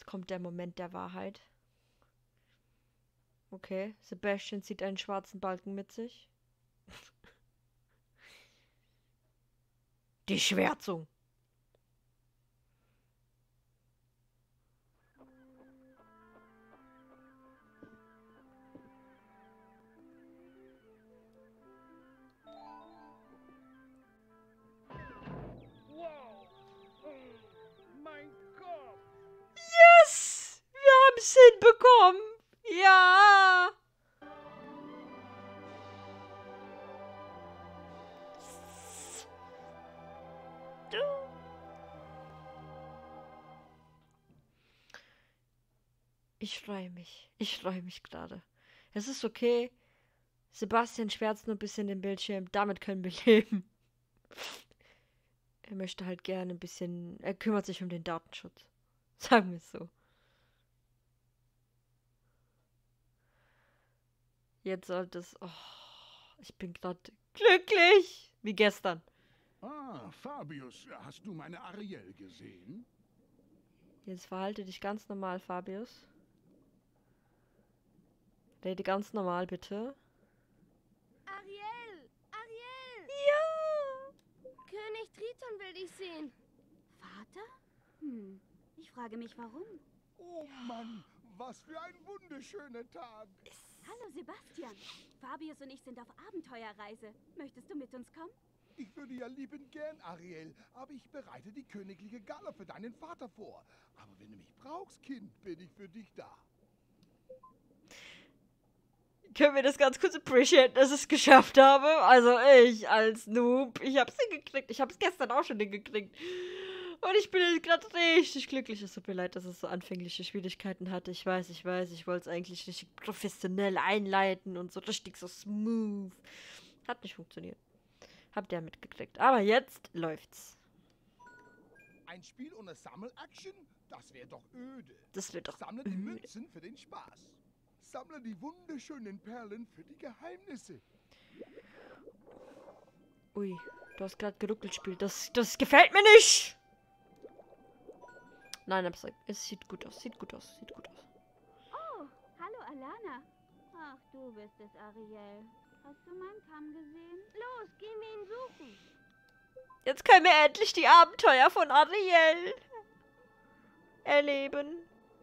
kommt der Moment der Wahrheit. Okay, Sebastian zieht einen schwarzen Balken mit sich. Die Schwärzung. Wow! Oh, mein Gott! Yes! Wir haben es hinbekommen! Ja! Ich freue mich. Ich freue mich gerade. Es ist okay. Sebastian schwärzt nur ein bisschen den Bildschirm. Damit können wir leben. Er möchte halt gerne ein bisschen. Er kümmert sich um den Datenschutz. Sagen wir es so. Jetzt sollte es. Oh, ich bin gerade glücklich. Wie gestern. Ah, Fabius, hast du meine Ariel gesehen? Jetzt verhalte dich ganz normal, Fabius. Rede ganz normal, bitte. Ariel! Ariel! Ja! König Triton will dich sehen. Vater? Ich frage mich, warum. Oh Mann, was für ein wunderschöner Tag. Hallo Sebastian. Fabius und ich sind auf Abenteuerreise. Möchtest du mit uns kommen? Ich würde ja liebend gern, Ariel, aber ich bereite die königliche Gala für deinen Vater vor. Aber wenn du mich brauchst, Kind, bin ich für dich da. Können wir das ganz kurz appreciaten, dass ich es geschafft habe? Also ich als Noob, ich hab's hingekriegt. Ich hab's gestern auch schon hingekriegt. Und ich bin jetzt gerade richtig glücklich. Es tut mir leid, dass es so anfängliche Schwierigkeiten hatte. Ich weiß, ich wollte es eigentlich richtig professionell einleiten und so richtig so smooth. Hat nicht funktioniert. Habt ihr mitgekriegt. Aber jetzt läuft's. Ein Spiel ohne Sammelaction? Das wäre doch öde. Das wird doch Sammle die öde. Münzen für den Spaß. Sammle die wunderschönen Perlen für die Geheimnisse. Ui, du hast gerade geruckelt gespielt. Das gefällt mir nicht! Nein, aber es sieht gut aus. Sieht gut aus. Sieht gut aus. Oh, hallo Alana. Ach, du bist es, Ariel. Hast du meinen Kamm gesehen? Los, gehen wir ihn suchen. Jetzt können wir endlich die Abenteuer von Ariel erleben.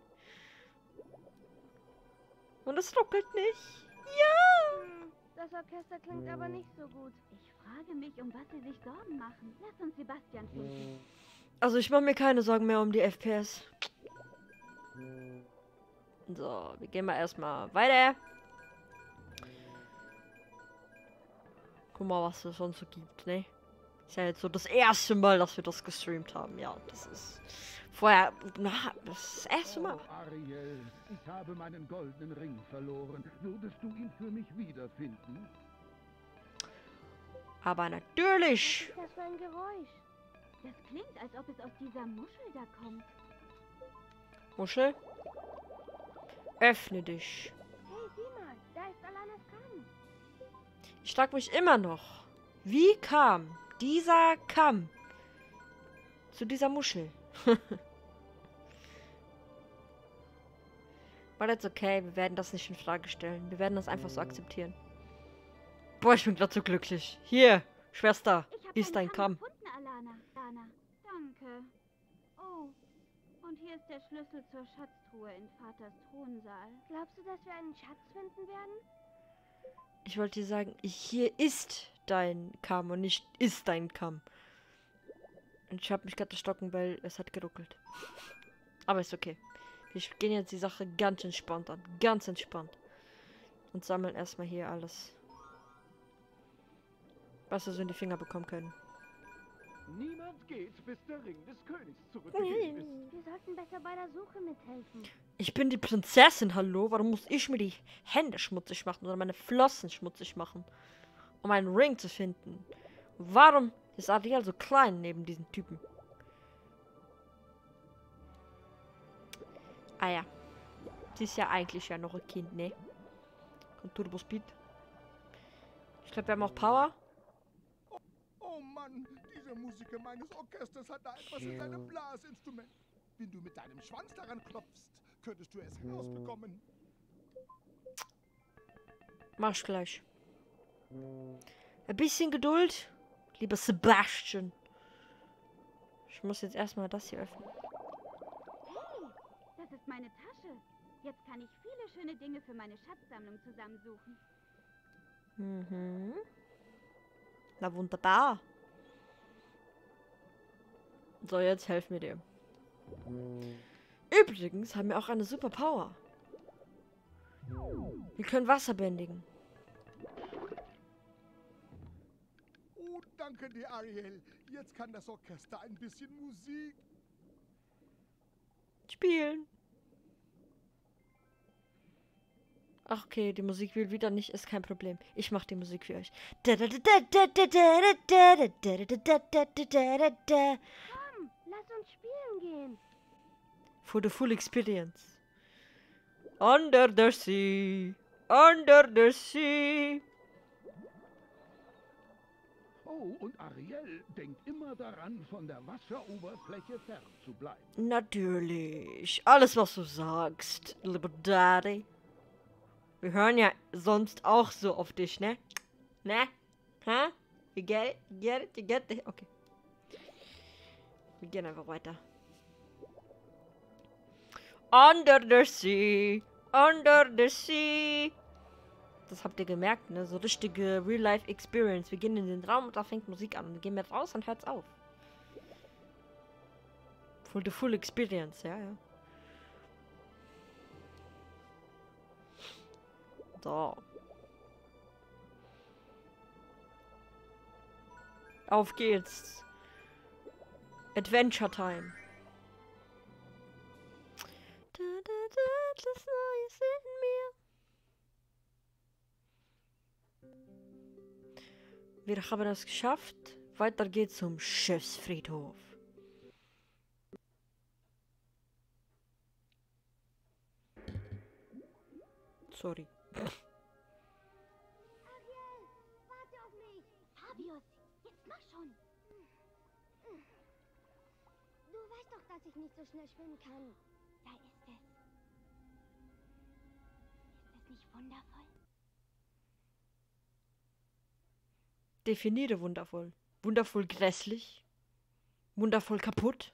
Und es ruckelt nicht. Ja! Das Orchester klingt aber nicht so gut. Ich frage mich, um was sie sich Sorgen machen. Lass uns Sebastian finden. Also ich mache mir keine Sorgen mehr um die FPS. So, wir gehen mal erstmal weiter. Guck mal, was es sonst so gibt, ne? Ist ja jetzt so das erste Mal, dass wir das gestreamt haben. Ja, das ist vorher das erste Mal. Oh, Ariel, ich habe meinen goldenen Ring verloren. Würdest du ihn für mich wiederfinden? Aber natürlich. Was ist das für ein Geräusch? Das klingt, als ob es aus dieser Muschel da kommt. Muschel, öffne dich. Hey, sieh mal, da ist Alanas Kamm. Ich frage mich immer noch, wie kam dieser Kamm zu dieser Muschel? Aber that's okay, wir werden das nicht in Frage stellen. Wir werden das einfach so akzeptieren. Boah, ich bin gerade so glücklich. Hier, Schwester, Ich habe hier ist dein Kamm. gefunden, Alana. Danke. Oh, und hier ist der Schlüssel zur Schatztruhe in Vaters Thronsaal. Glaubst du, dass wir einen Schatz finden werden? Ich wollte dir sagen, hier ist dein Kamm und nicht ist dein Kamm. Und ich habe mich gerade erschrocken, weil es hat geruckelt. Aber ist okay. Wir gehen jetzt die Sache ganz entspannt an. Ganz entspannt. Und sammeln erstmal hier alles, was wir so in die Finger bekommen können. Niemand geht, bis der Ring des Königs zurückgegeben ist. Wir sollten besser bei der Suche mithelfen. Ich bin die Prinzessin, hallo? Warum muss ich mir die Hände schmutzig machen oder meine Flossen schmutzig machen, um einen Ring zu finden? Warum ist Ariel so klein neben diesen Typen? Ah ja. Sie ist ja eigentlich ja noch ein Kind, ne? Und Turbo Speed. Ich glaube, wir haben auch Power. Oh Mann, dieser Musiker meines Orchesters hat da etwas in seinem Blasinstrument. Wenn du mit deinem Schwanz daran klopfst, könntest du es herausbekommen. Mach's gleich. Ein bisschen Geduld, lieber Sebastian. Ich muss jetzt erstmal das hier öffnen. Hey, das ist meine Tasche. Jetzt kann ich viele schöne Dinge für meine Schatzsammlung zusammensuchen. Mhm. Na wunderbar. So, jetzt helfen wir dir. Übrigens haben wir auch eine super Power. Wir können Wasser bändigen. Oh, danke dir, Ariel. Jetzt kann das Orchester ein bisschen Musik. Spielen. Ach, okay, die Musik will wieder nicht, ist kein Problem. Ich mach die Musik für euch. Komm, lass uns spielen gehen. For the full experience. Under the sea. Under the sea. Oh, und Ariel denkt immer daran, von der Wasseroberfläche fern zu bleiben. Natürlich. Alles, was du sagst, lieber Daddy. Wir hören ja sonst auch so auf dich, ne? Ne? Hä? You get it? You get it? You get it? Okay. Wir gehen einfach weiter. Under the sea. Under the sea. Das habt ihr gemerkt, ne? So richtige Real-Life-Experience. Wir gehen in den Raum und da fängt Musik an. Und wir gehen mit raus und hört's auf. For the full experience, ja, ja. So. Auf geht's. Adventure Time. Etwas Neues in mir. Wir haben es geschafft. Weiter geht's zum Schiffsfriedhof. Sorry. Ariel, warte auf mich. Fabius, jetzt mach schon. Du weißt doch, dass ich nicht so schnell schwimmen kann. Da ist es. Ist es nicht wundervoll? Definiere wundervoll. Wundervoll grässlich. Wundervoll kaputt.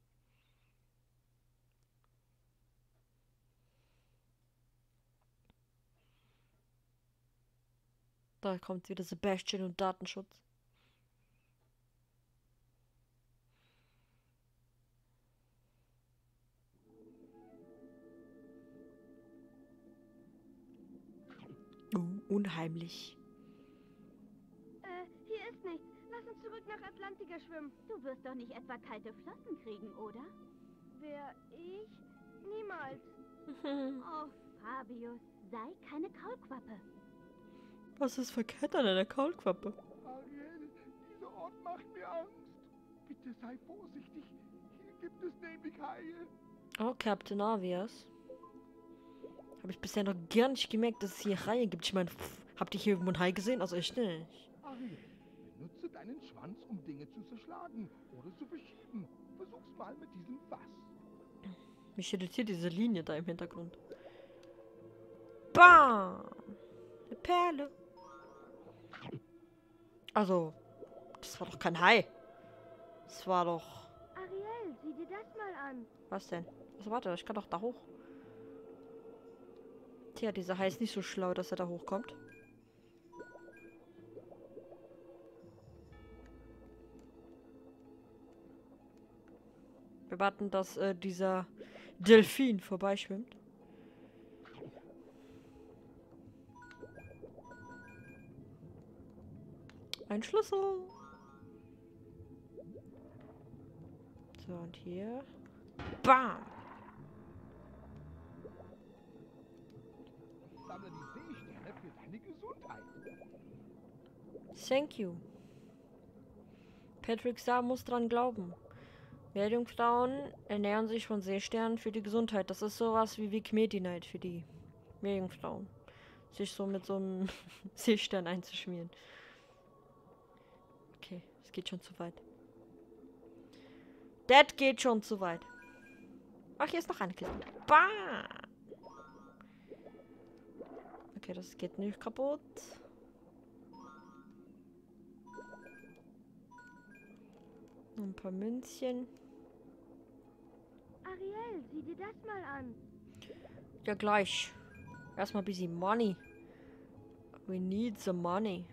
Da kommt wieder Sebastian und Datenschutz. Unheimlich. Hier ist nichts. Lass uns zurück nach Atlantica schwimmen. Du wirst doch nicht etwa kalte Flossen kriegen, oder? Wer ich? Niemals. Oh, Fabius, sei keine Kaulquappe. Was ist verkehrt an einer Kaulquappe? Ariel, dieser Ort macht mir Angst. Bitte sei vorsichtig. Hier gibt es nämlich Haie. Oh, Captain Obvious. Habe ich bisher noch gar nicht gemerkt, dass es hier Haie gibt. Ich meine, habt ihr hier irgendwo einen Hai gesehen? Also ich nicht. Ariel, benutze deinen Schwanz, um Dinge zu zerschlagen oder zu verschieben. Versuch's mal mit diesem Fass. Mich irritiert diese Linie da im Hintergrund. Bam! Eine Perle. Also, das war doch kein Hai. Das war doch... Ariel, sieh dir das mal an. Was denn? Also warte, ich kann doch da hoch. Tja, dieser Hai ist nicht so schlau, dass er da hochkommt. Wir warten, dass dieser Delfin vorbeischwimmt. Ein Schlüssel. So, und hier. Bam! Sammle die Seesterne für deine Gesundheit. Thank you. Patrick Star muss dran glauben. Meerjungfrauen ernähren sich von Seesternen für die Gesundheit. Das ist sowas wie Vic Medi-Night für die Meerjungfrauen. Sich so mit so einem Seestern einzuschmieren. Okay, es geht schon zu weit. Das geht schon zu weit. Ach, hier ist noch eine Kiste. Bah! Okay, das geht nicht kaputt. Noch ein paar Münzchen. Ariel, sieh dir das mal an. Ja, gleich. Erstmal ein bisschen Money. We need the money.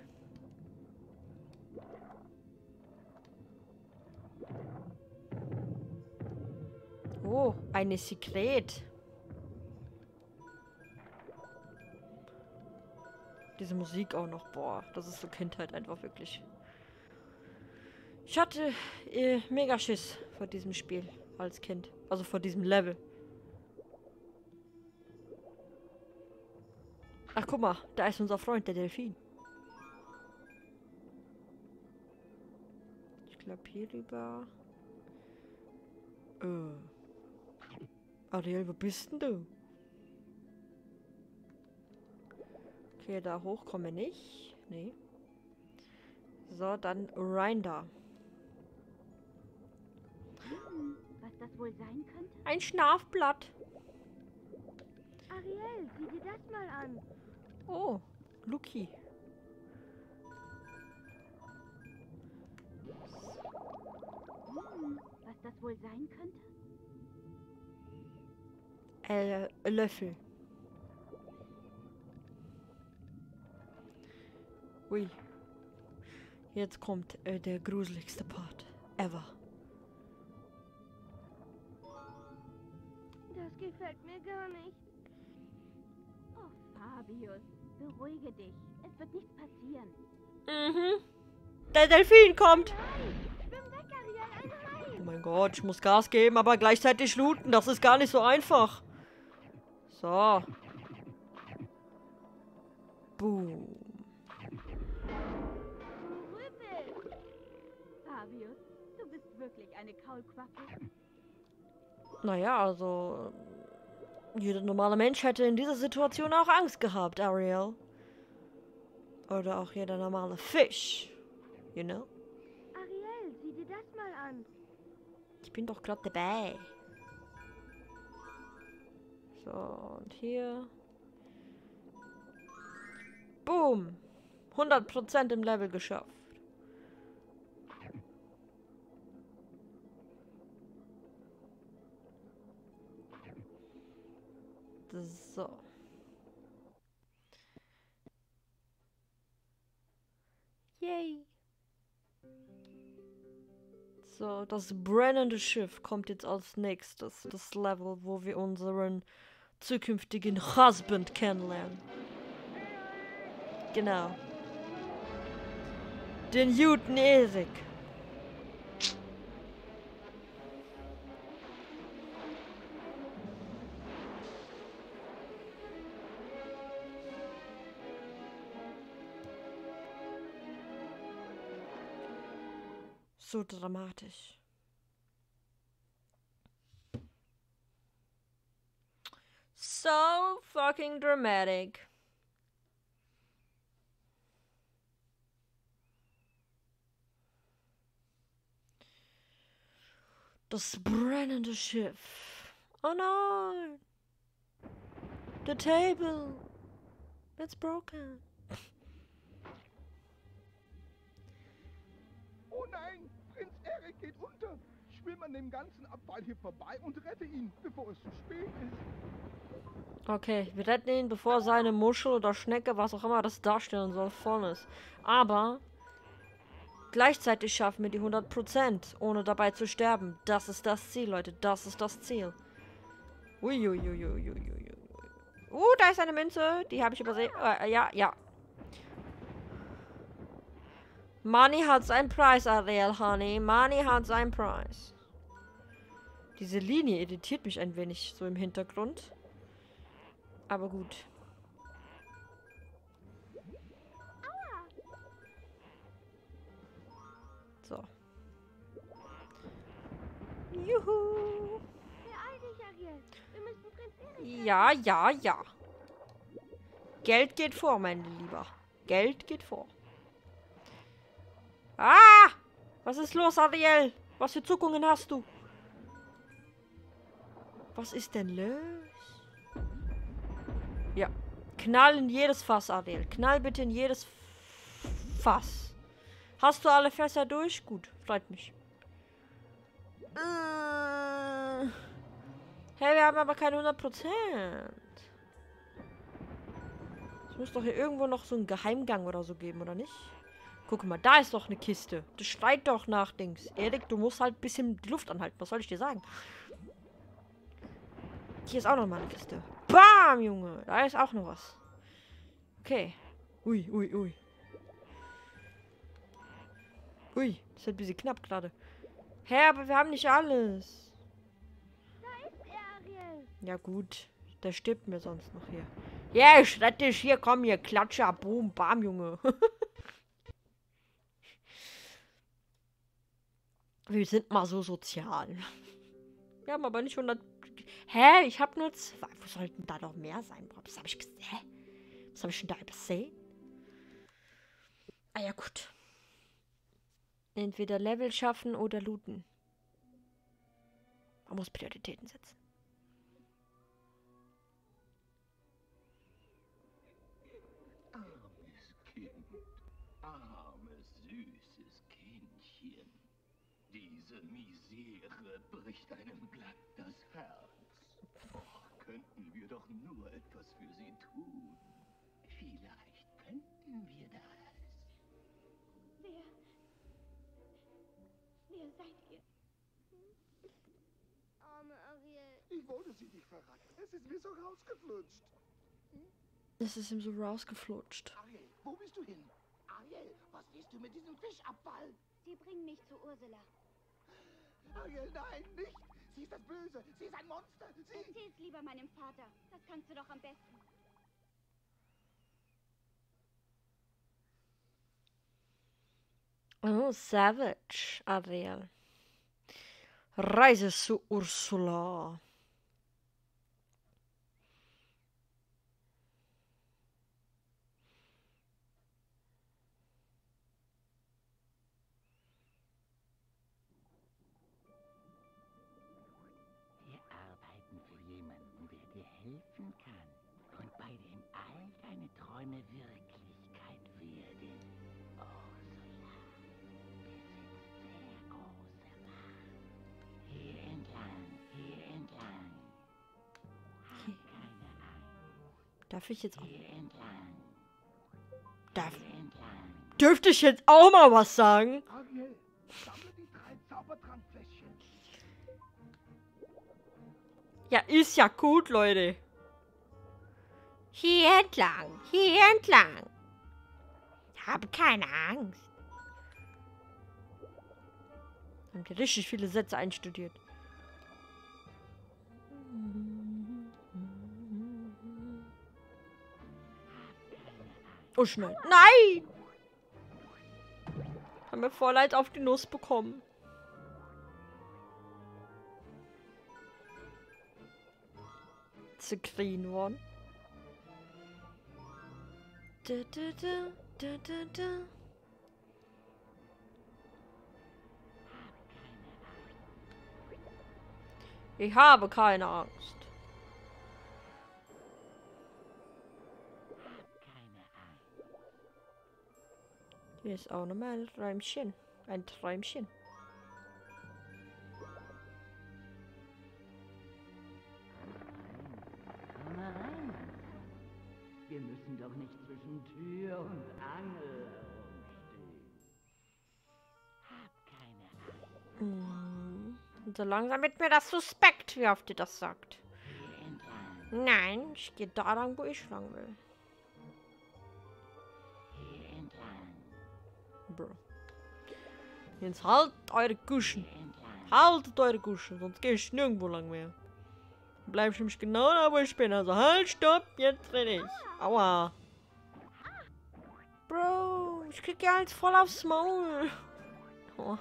Oh, eine Sekret. Diese Musik auch noch. Boah, das ist so Kindheit einfach wirklich. Ich hatte mega Schiss vor diesem Spiel als Kind. Also vor diesem Level. Ach, guck mal, da ist unser Freund, der Delfin. Ich glaube hier rüber. Ariel, wo bist denn du? Okay, da hoch kommen wir nicht. Nee. So, dann rein da. Was das wohl sein könnte? Ein Schlafblatt. Ariel, sieh dir das mal an. Oh, Luki. Was das wohl sein könnte? Löffel. Ui. Jetzt kommt der gruseligste Part ever. Das gefällt mir gar nicht. Oh, Fabius, beruhige dich. Es wird nichts passieren. Mhm. Der Delfin kommt. Schwimm weg, Ariel, ein Hai. Oh mein Gott, ich muss Gas geben, aber gleichzeitig looten. Das ist gar nicht so einfach. So. Boom. Rüppel. Fabius, du bist wirklich eine Kaulquappe. Naja, also... Jeder normale Mensch hätte in dieser Situation auch Angst gehabt, Ariel. Oder auch jeder normale Fisch. You know? Ariel, sieh dir das mal an. Ich bin doch gerade dabei. So, und hier. Boom. 100% im Level geschafft. So. Yay. So, das brennende Schiff kommt jetzt als nächstes. Das Level, wo wir unseren zukünftigen Husband kennenlernen. Genau. Den Juden Erik. So dramatisch. So fucking dramatic. Das brennende Schiff. Oh nein. The table. It's broken. Oh nein, Prinz Erik geht unter. Schwimm an dem ganzen Abfall hier vorbei und rette ihn, bevor es zu spät ist. Okay, wir retten ihn, bevor seine Muschel oder Schnecke, was auch immer das darstellen soll, voll ist. Aber gleichzeitig schaffen wir die 100%, ohne dabei zu sterben. Das ist das Ziel, Leute. Das ist das Ziel. Uiuiuiuiuiui. Da ist eine Münze. Die habe ich übersehen. Ja. Money hat seinen Preis, Ariel, Honey. Money hat seinen Preis. Diese Linie irritiert mich ein wenig so im Hintergrund. Aber gut. So. Juhu. Beeil dich, Ariel. Wir müssen Prinz Erik. Ja. Geld geht vor, mein Lieber. Geld geht vor. Ah! Was ist los, Ariel? Was für Zuckungen hast du? Was ist denn los? Ja. Knall in jedes Fass, Ariel. Knall bitte in jedes Fass. Hast du alle Fässer durch? Gut, freut mich. Hey, wir haben aber keine 100%. Es muss doch hier irgendwo noch so einen Geheimgang oder so geben, oder nicht? Guck mal, da ist doch eine Kiste. Das schreit doch nach Dings. Erik, du musst halt ein bisschen die Luft anhalten. Was soll ich dir sagen? Hier ist auch noch mal eine Kiste. Bam, Junge. Da ist auch noch was. Okay. Ui, ui, ui. Ui, das ist ein bisschen knapp gerade. Hä, aber wir haben nicht alles. Da ist er, Ariel. Ja gut, der stirbt mir sonst noch hier. Ja, ich rette dich. Hier, komm, hier, Klatscher, boom, bam, Junge. Wir sind mal so sozial. Wir haben aber nicht 100... Hä? Ich habe nur 2. Wo sollten da noch mehr sein? Was habe ich gesehen? Hä? Was habe ich denn da übersehen? Ah ja, gut. Entweder Level schaffen oder looten. Man muss Prioritäten setzen. Armes Kind, armes, süßes Kindchen. Diese Misere bricht einem glatt das Herz. Och, könnten wir doch nur etwas für sie tun. Vielleicht könnten wir das. Wer seid ihr? Arme Ariel. Ich wollte sie nicht verraten. Es ist mir so rausgeflutscht. Es ist ihm so rausgeflutscht. Ariel, wo bist du hin? Ariel, was willst du mit diesem Fischabfall? Sie bringen mich zu Ursula. Ariel, nein, nicht! Sie ist das Böse! Sie ist ein Monster! Sie... Erzähl's lieber meinem Vater. Das kannst du doch am besten. Oh, Savage, Ariel. Reise zu Ursula. Wir arbeiten für jemanden, der dir helfen kann. Und bei dem all deine Träume Wirklichkeit werden. Ursula besitzt sehr große Macht. Hier entlang, hier entlang. Hab keine Angst. Darf ich jetzt auch... Hier entlang, Darf... hier entlang. Dürfte ich jetzt auch mal was sagen? Ariel, sammle die 3 Zaubertrankfläschchen. Ja, ist ja gut, Leute. Hier entlang, hier entlang. Habe keine Angst. Haben die richtig viele Sätze einstudiert. Oh, schnell. Nein! Haben wir Vorleid auf die Nuss bekommen. The green one. Da, da, da, da, da, da. Ich habe keine Angst. Keine Angst. Hier ist auch nochmal ein Träumchen. Ein Träumchen. Komm mal rein. Wir müssen doch nicht zwischen Tür und Angel herumstehen. Hab keine Angst. Und so langsam wird mir das suspekt, wie oft ihr das sagt. Hier entlang, Nein, ich gehe da lang, wo ich lang will. hier entlang, Bro. Jetzt halt eure Guschen. hier entlang. Haltet eure Guschen, sonst gehe ich nirgendwo lang mehr. Bleib ich nämlich genau da, wo ich bin. Also halt, stopp, jetzt rede ich. Aua. Bro, ich krieg ja eins voll aufs Maul. Oh.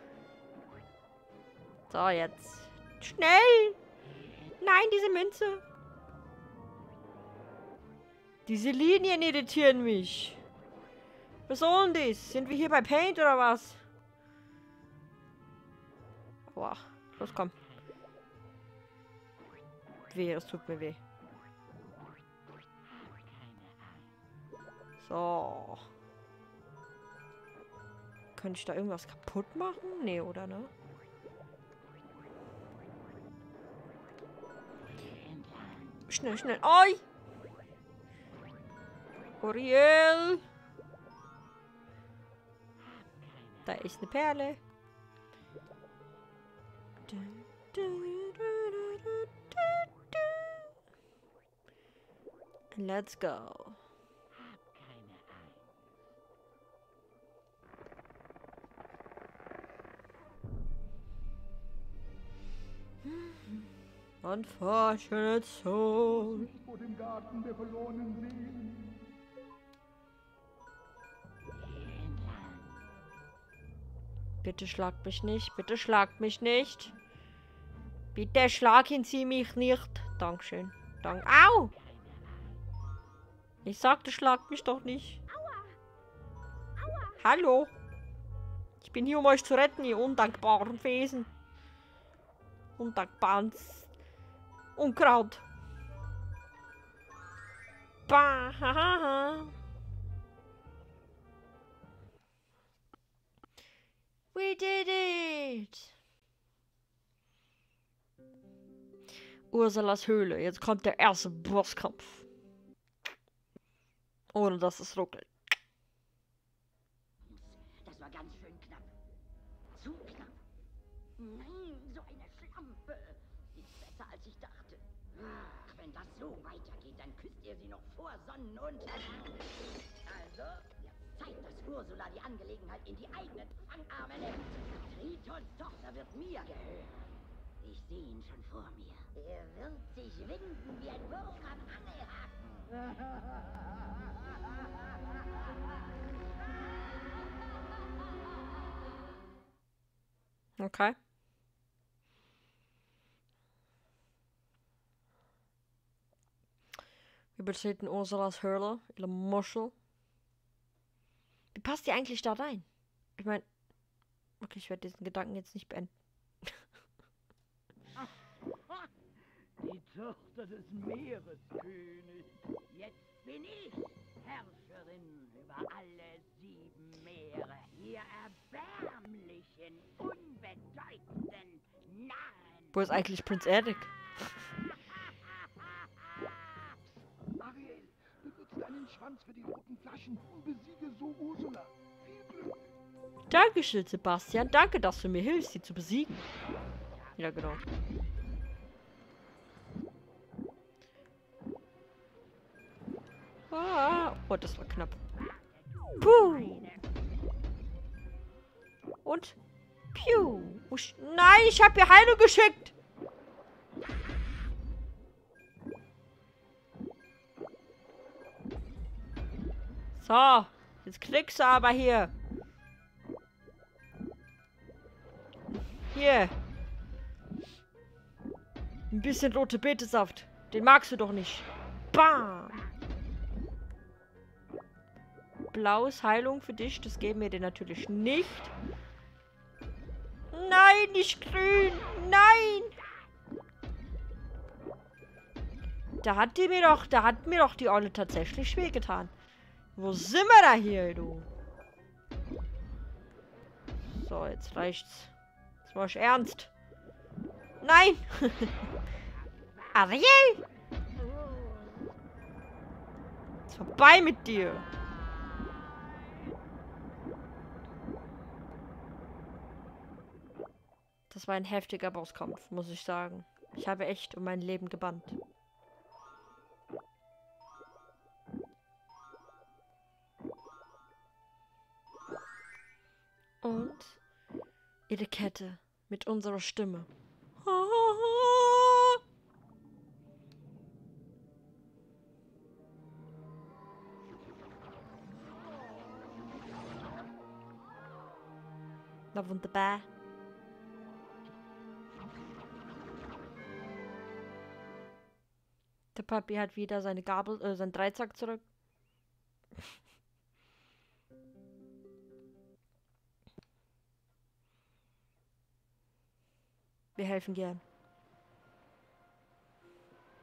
So, jetzt. Schnell! Nein, diese Münze. Diese Linien irritieren mich. Was soll denn das? Sind wir hier bei Paint oder was? Boah. Los, komm. weh, es tut mir weh. So. Könnte ich da irgendwas kaputt machen? Nee, oder ne? Schnell, schnell. Oi! Uriel! Da ist eine Perle. Let's go. Unfortunate soul. Nicht vor dem Garten der verlorenen Seelen. Bitte schlagt mich nicht. Bitte schlagt mich nicht. Bitte schlagen Sie mich nicht. Dankeschön. Dank. Au! Ich sagte, schlagt mich doch nicht. Hallo? Ich bin hier, um euch zu retten, ihr undankbaren Wesen. Undankbaren Unkraut. Bah, hahaha. We did it! Ursulas Höhle. Jetzt kommt der erste Bosskampf. Ohne dass es ruckelt. Das war ganz schön knapp. Zu knapp. Nein, so eine Schlampe. Ist besser als ich dachte. Ach, wenn das so weitergeht, dann küsst ihr sie noch vor Sonnenuntergang. Also, wird Zeit, dass Ursula die Angelegenheit in die eigenen Fangarme nimmt. Tritons Tochter wird mir gehören. Ich sehe ihn schon vor mir. Er wird sich winden wie ein Wurm am Angelhaken. Okay. Wir betreten Ursulas Höhle, ihre Muschel. Wie passt die eigentlich da rein? Ich meine, okay, ich werde diesen Gedanken jetzt nicht beenden. Die Tochter des Meereskönigs. Jetzt bin ich Herrscherin über alle 7 Meere. Ihr erbärmlichen, unbedeutenden Narren. Wo ist eigentlich Prinz Eric? Ariel, benutze deinen Schwanz für die roten Flaschen und besiege so Ursula. Viel Glück. Dankeschön, Sebastian. Danke, dass du mir hilfst, sie zu besiegen. Ja, genau. Ah, oh, das war knapp. Puh. Und piu. Nein, ich habe ihr Heilung geschickt. So, jetzt kriegst du aber hier. Hier. Ein bisschen rote Betesaft. Den magst du doch nicht. Bam. Blaues Heilung für dich. Das geben wir dir natürlich nicht. Nein, nicht grün. Nein. Da hat mir doch die Olle tatsächlich wehgetan. Wo sind wir da hier, du? So, jetzt reicht's. Das war ich ernst. Nein! Ariel! Ist vorbei mit dir. Das war ein heftiger Bosskampf, muss ich sagen. Ich habe echt um mein Leben gebannt. Und ihre Kette mit unserer Stimme. Na wunderbar. Der Papi hat wieder seine Gabel, seinen Dreizack zurück. Wir helfen gern.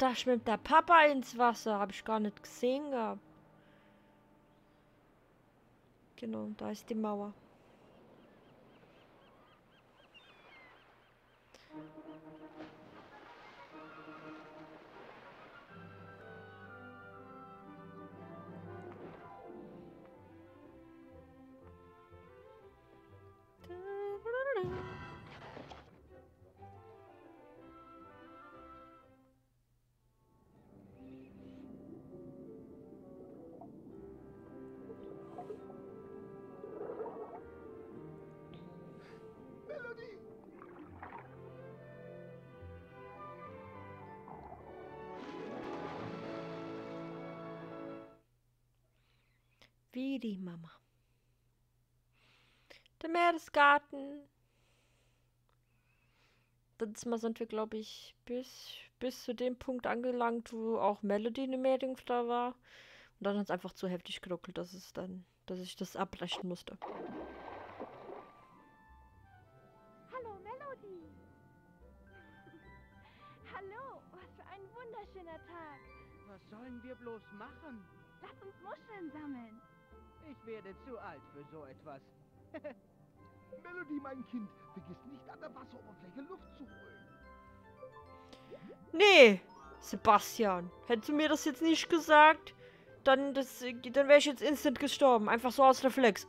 da schwimmt der Papa ins Wasser. Habe ich gar nicht gesehen gehabt. Genau, da ist die Mauer. Melody! Wie die Mama. Der Meeresgarten. Letztes Mal sind wir, glaube ich, bis zu dem Punkt angelangt, wo auch Melody eine Meerjungfrau war. Und dann hat es einfach zu heftig geruckelt, dass ich das abbrechen musste. Hallo, Melody. Hallo, was für ein wunderschöner Tag. Was sollen wir bloß machen? Lass uns Muscheln sammeln. Ich werde zu alt für so etwas. Melody, mein Kind, vergiss nicht an der Wasseroberfläche Luft zu holen. Nee, Sebastian. Hättest du mir das jetzt nicht gesagt, dann wäre ich jetzt instant gestorben. Einfach so aus Reflex.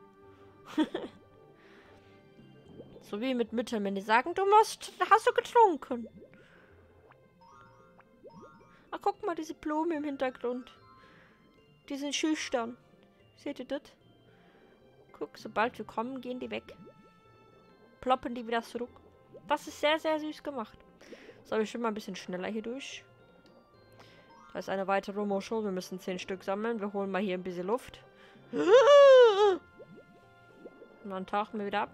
So wie mit Müttern, wenn die sagen, hast du getrunken. Ach, guck mal, diese Blumen im Hintergrund. Die sind schüchtern. Seht ihr das? Guck, sobald wir kommen, gehen die weg. Ploppen die wieder zurück. Das ist sehr, sehr süß gemacht. So, wir schwimmen mal ein bisschen schneller hier durch. Da ist eine weitere Muschel. Wir müssen 10 Stück sammeln. Wir holen mal hier ein bisschen Luft. Und dann tauchen wir wieder ab.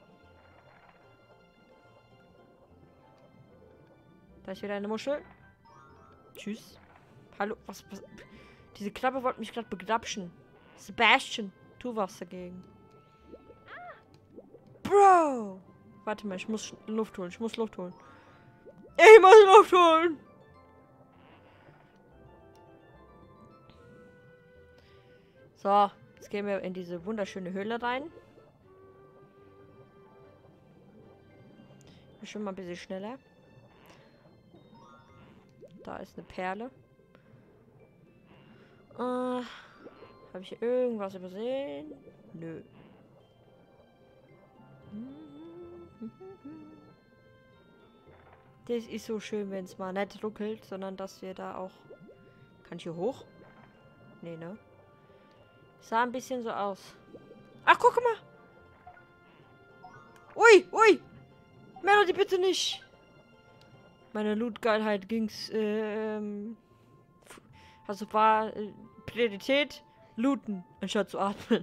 Da ist wieder eine Muschel. Tschüss. Hallo, was? Diese Krabbe wollte mich gerade begrapschen. Sebastian, tu was dagegen. Bro! Warte mal, ich muss Luft holen. Ich muss Luft holen. Ich muss Luft holen! So, jetzt gehen wir in diese wunderschöne Höhle rein. Wir schwimmen mal ein bisschen schneller. Da ist eine Perle. Habe ich hier irgendwas übersehen? Nö. Das ist so schön, wenn es mal nicht ruckelt, sondern dass wir da auch... Kann ich hier hoch? Nee, ne? Sah ein bisschen so aus. Ach, guck mal! Ui, ui! Melody, bitte nicht! Meine Loot-Geilheit ging's, also war Priorität looten, anstatt zu atmen.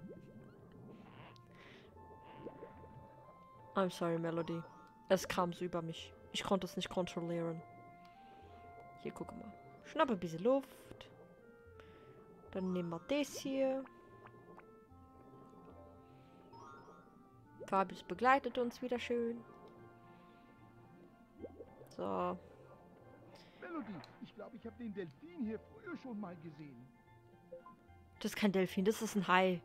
I'm sorry, Melody. Es kam so über mich. Ich konnte es nicht kontrollieren. Hier, guck mal. Schnapp ein bisschen Luft. Dann nehmen wir das hier. Fabius begleitet uns wieder schön. So. Melody, ich glaube, ich habe den Delfin hier früher schon mal gesehen. Das ist kein Delfin, das ist ein Hai.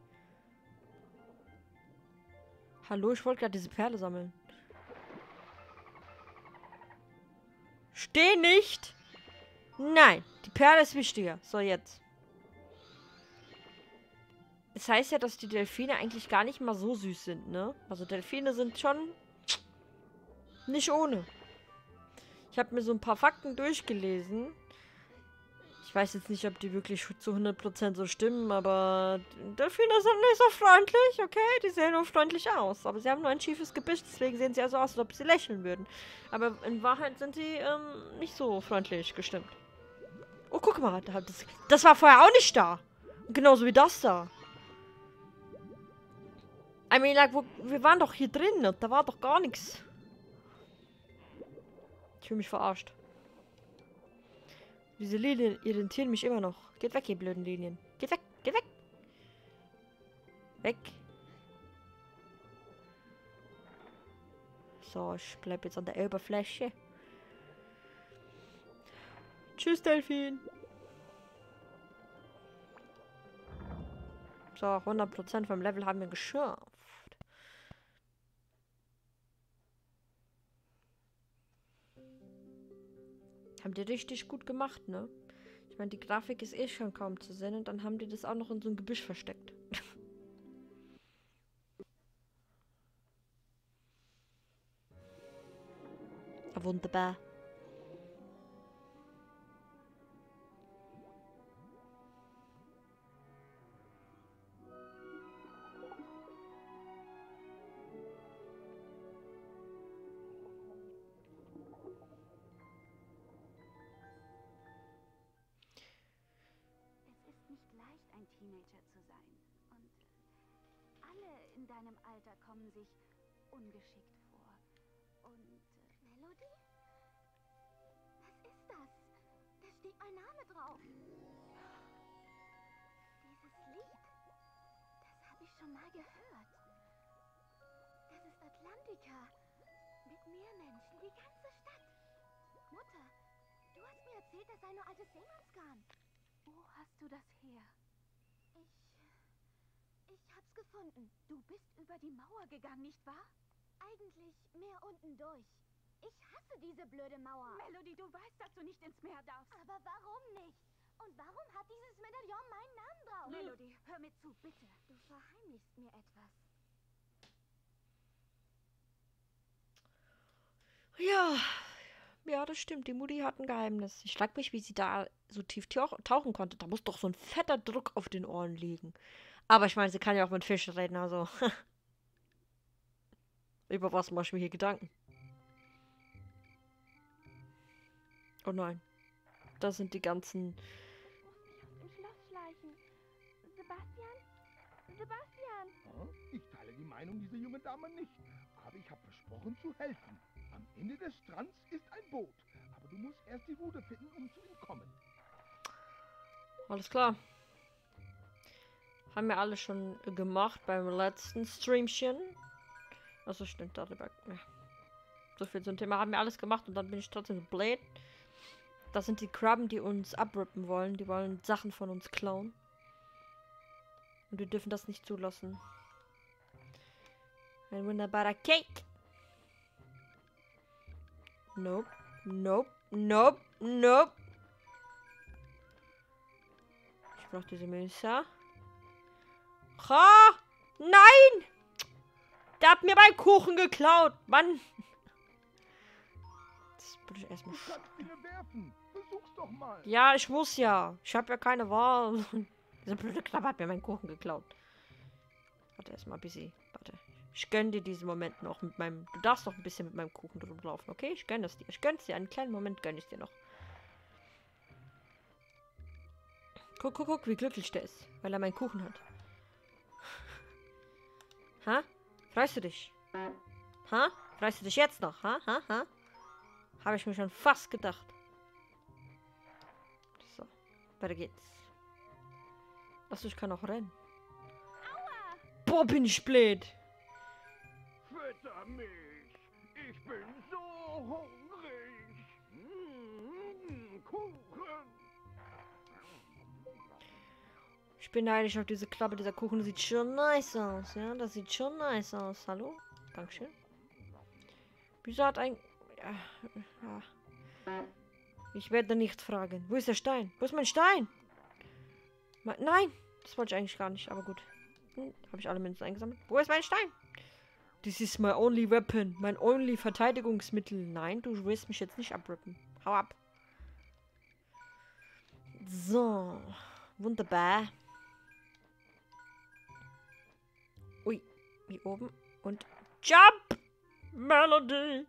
Hallo, ich wollte gerade diese Perle sammeln. Steh nicht! Nein, die Perle ist wichtiger. So, jetzt. Es heißt ja, dass die Delfine eigentlich gar nicht mal so süß sind, ne? Also Delfine sind schon nicht ohne. Ich habe mir so ein paar Fakten durchgelesen. Ich weiß jetzt nicht, ob die wirklich zu 100% so stimmen, aber Delfine sind nicht so freundlich, okay? Die sehen nur freundlich aus. Aber sie haben nur ein schiefes Gebiss, deswegen sehen sie also aus, als ob sie lächeln würden. Aber in Wahrheit sind sie nicht so freundlich gestimmt. Oh, guck mal, das war vorher auch nicht da. Und genauso wie das da. I mean, like, wir waren doch hier drin und da war doch gar nichts. Ich fühle mich verarscht. Diese Linien irritieren mich immer noch. Geht weg, ihr blöden Linien. Geht weg, geht weg. Weg. So, ich bleib jetzt an der Oberfläche. Tschüss, Delfin. So, 100% vom Level haben wir geschafft. Haben die richtig gut gemacht, ne? Ich meine, die Grafik ist eh schon kaum zu sehen und dann haben die das auch noch in so ein Gebüsch versteckt. Wunderbar. Es ist nicht leicht, ein Teenager zu sein. Und alle in deinem Alter kommen sich ungeschickt vor. Und Melody? Was ist das? Da steht mein Name drauf. Dieses Lied, das habe ich schon mal gehört. Das ist Atlantica. Mit Meermenschen, die ganze Stadt. Mutter, du hast mir erzählt, das sei nur altes Seemannsgarn. wo hast du das her? Ich hab's gefunden. Du bist über die Mauer gegangen, nicht wahr? Eigentlich mehr unten durch. Ich hasse diese blöde Mauer. Melody, du weißt, dass du nicht ins Meer darfst. Aber warum nicht? Und warum hat dieses Medaillon meinen Namen drauf? Melody, hör mir zu, bitte. Du verheimlichst mir etwas. Ja. Ja, das stimmt. Die Mutti hat ein Geheimnis. Ich frag mich, wie sie da so tief tauchen konnte. Da muss doch so ein fetter Druck auf den Ohren liegen. Aber ich meine, sie kann ja auch mit Fischen reden, also. Über was mach ich mir hier Gedanken? Oh nein. Das sind die ganzen... Im Schloss schleichen. Sebastian? Sebastian! Ja, ich teile die Meinung dieser jungen Dame nicht. Aber ich habe versprochen zu helfen. Am Ende des Strands ist ein Boot. Aber du musst erst die Route finden, um zu entkommen. Alles klar. Haben wir alle schon gemacht beim letzten Streamchen. Also stimmt, darüber. Ja. So viel zum Thema. Haben wir alles gemacht und dann bin ich trotzdem so blöd. Das sind die Krabben, die uns abrippen wollen. Die wollen Sachen von uns klauen. Und wir dürfen das nicht zulassen. Ein wunderbarer Cake. Nope. Nope. Nope. Nope. Ich brauche diese Münze. Ha! Nein! Der hat mir meinen Kuchen geklaut. Mann. Das würde ich erstmal. Du kannst Dinge werfen. Versuch's doch mal. Ja, ich muss ja. Ich habe ja keine Wahl. Dieser blöde Krabbe hat mir meinen Kuchen geklaut. Warte erstmal ein bisschen. Warte. Ich gönn dir diesen Moment noch mit meinem. Du darfst noch ein bisschen mit meinem Kuchen drüber laufen, okay? Ich gönn das dir. Ich gönn's dir. Einen kleinen Moment gönn ich dir noch. Guck, guck, guck, wie glücklich der ist. Weil er meinen Kuchen hat. Ha? Freust du dich? Ha? Freust du dich jetzt noch? Ha? Ha? Ha? Habe ich mir schon fast gedacht. So. Weiter geht's. Achso, ich kann auch rennen. Aua! Boah, bin ich blöd. Fütter mich. Ich bin so hungrig. Kuchen. Ich bin neidisch auf diese Klappe. Dieser Kuchen sieht schon nice aus. Ja, das sieht schon nice aus. Hallo? Dankeschön. Wieso hat ein... Ja. Ich werde nicht fragen. Wo ist der Stein? Wo ist mein Stein? Nein! Das wollte ich eigentlich gar nicht, aber gut. Habe ich alle Münzen eingesammelt? Wo ist mein Stein? This is my only weapon. Mein only Verteidigungsmittel. Nein, du willst mich jetzt nicht abrippen. Hau ab. So. Wunderbar. Ui. Hier oben. Und Jump! Melody!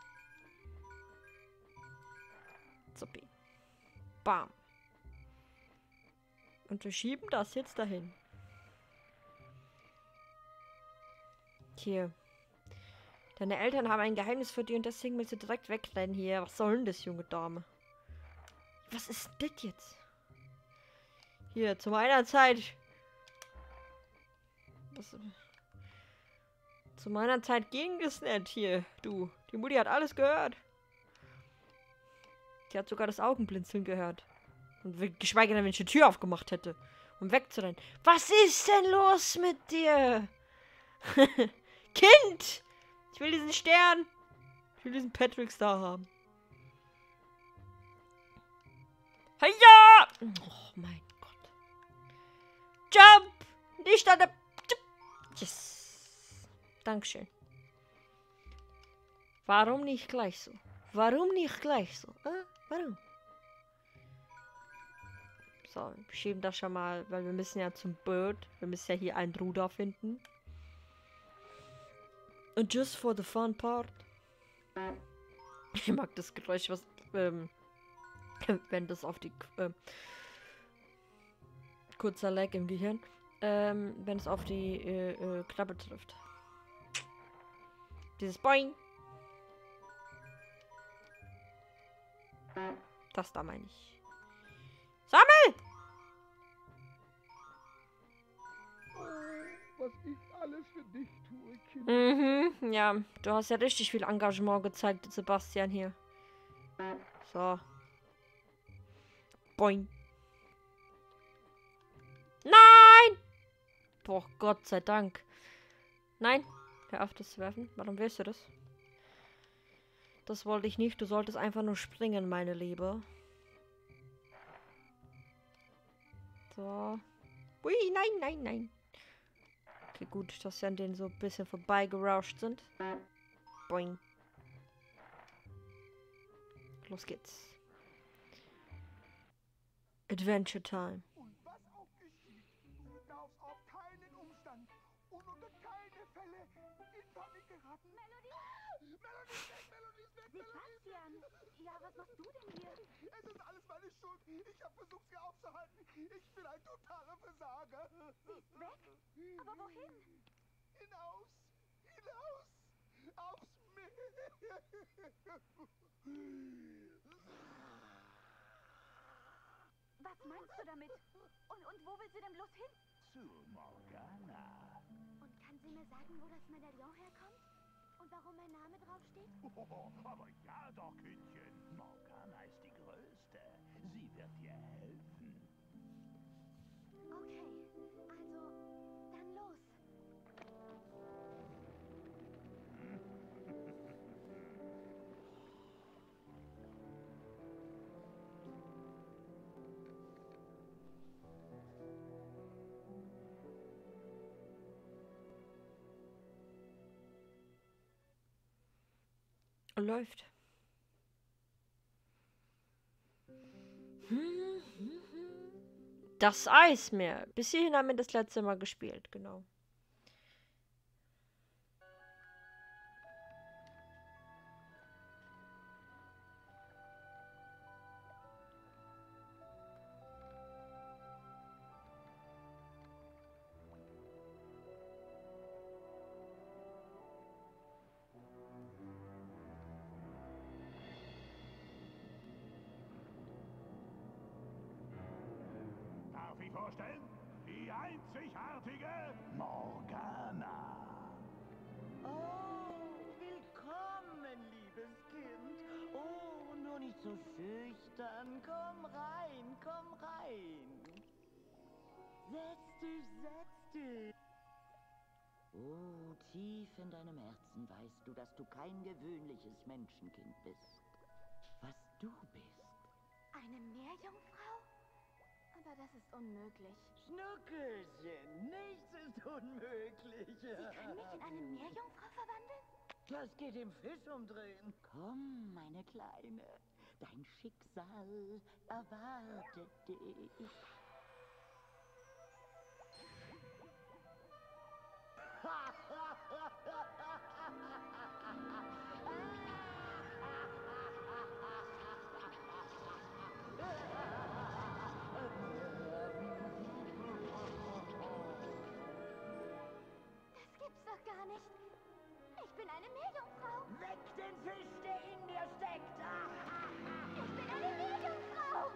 Zuppi. Bam. Und wir schieben das jetzt dahin. Hier. Deine Eltern haben ein Geheimnis für dich und deswegen willst du direkt wegrennen hier. Was soll denn das, junge Dame? Was ist das jetzt? Hier, zu meiner Zeit. Zu meiner Zeit ging es nicht hier, du. Die Mutti hat alles gehört. Die hat sogar das Augenblinzeln gehört. Und geschweige denn, wenn ich die Tür aufgemacht hätte. Um wegzurennen. Was ist denn los mit dir? Kind! Ich will diesen Stern. Ich will diesen Patrick Star haben. Heia! Oh mein Gott. Jump! Nicht an der... Yes. Dankeschön. Warum nicht gleich so? Warum nicht gleich so? Warum? So, wir schieben das schon mal, weil wir müssen ja zum Boot. Wir müssen ja hier ein Ruder finden. Und just for the fun part. Ich mag das Geräusch, was, wenn das auf die, kurzer Lag im Gehirn, wenn es auf die, Klappe trifft. Dieses Boing. Das da meine ich. Sammel! Was ich alles für dich tue, Kind. Mhm, ja. Du hast ja richtig viel Engagement gezeigt, Sebastian, hier. So. Boing. Nein! Boah, Gott sei Dank. Nein. Hör auf, das zu werfen. Warum willst du das? Das wollte ich nicht. Du solltest einfach nur springen, meine Liebe. So. Ui, nein, nein, nein. Okay, gut, dass wir an denen so ein bisschen vorbeigerauscht sind. Boing. Los geht's. Adventure Time. Und was auch geschieht, du darfst auf keinen Umstand und unter keine Fälle in Panik geraten. Melody! Melody ist weg! Melody ist weg! Sebastian! Ja, was machst du denn hier? Es ist alles meine Schuld. Ich habe versucht, sie aufzuhalten. Ich bin ein totaler Versager. Sie ist weg? Aber wohin? Hinaus! Hinaus! Aufs Meer! Was meinst du damit? Und wo willst du denn bloß hin? Zu Morgana. Und kann sie mir sagen, wo das Medaillon herkommt? Und warum mein Name draufsteht? Oh, aber ja doch, Kindchen. Morgana ist die Größte. Sie wird dir helfen. Okay, also, dann los. Läuft. Das Eismeer. Bis hierhin haben wir das letzte Mal gespielt, genau. Darf ich vorstellen? Die einzigartige Morgana. Oh, willkommen, liebes Kind. Oh, nur nicht so schüchtern. Komm rein, komm rein. Setz dich, setz dich. Oh, tief in deinem Herzen weißt du, dass du kein gewöhnliches Menschenkind bist. Was du bist. Eine Meerjungfrau? Aber das ist unmöglich. Schnuckelchen, nichts ist unmöglich. Sie können mich in eine Meerjungfrau verwandeln? Das geht im Fisch umdrehen. Komm, meine Kleine. Dein Schicksal erwartet dich. Das gibt's doch gar nicht. Ich bin eine Meerjungfrau. Weg den Fisch, der in dir steckt. Ich bin eine Meerjungfrau.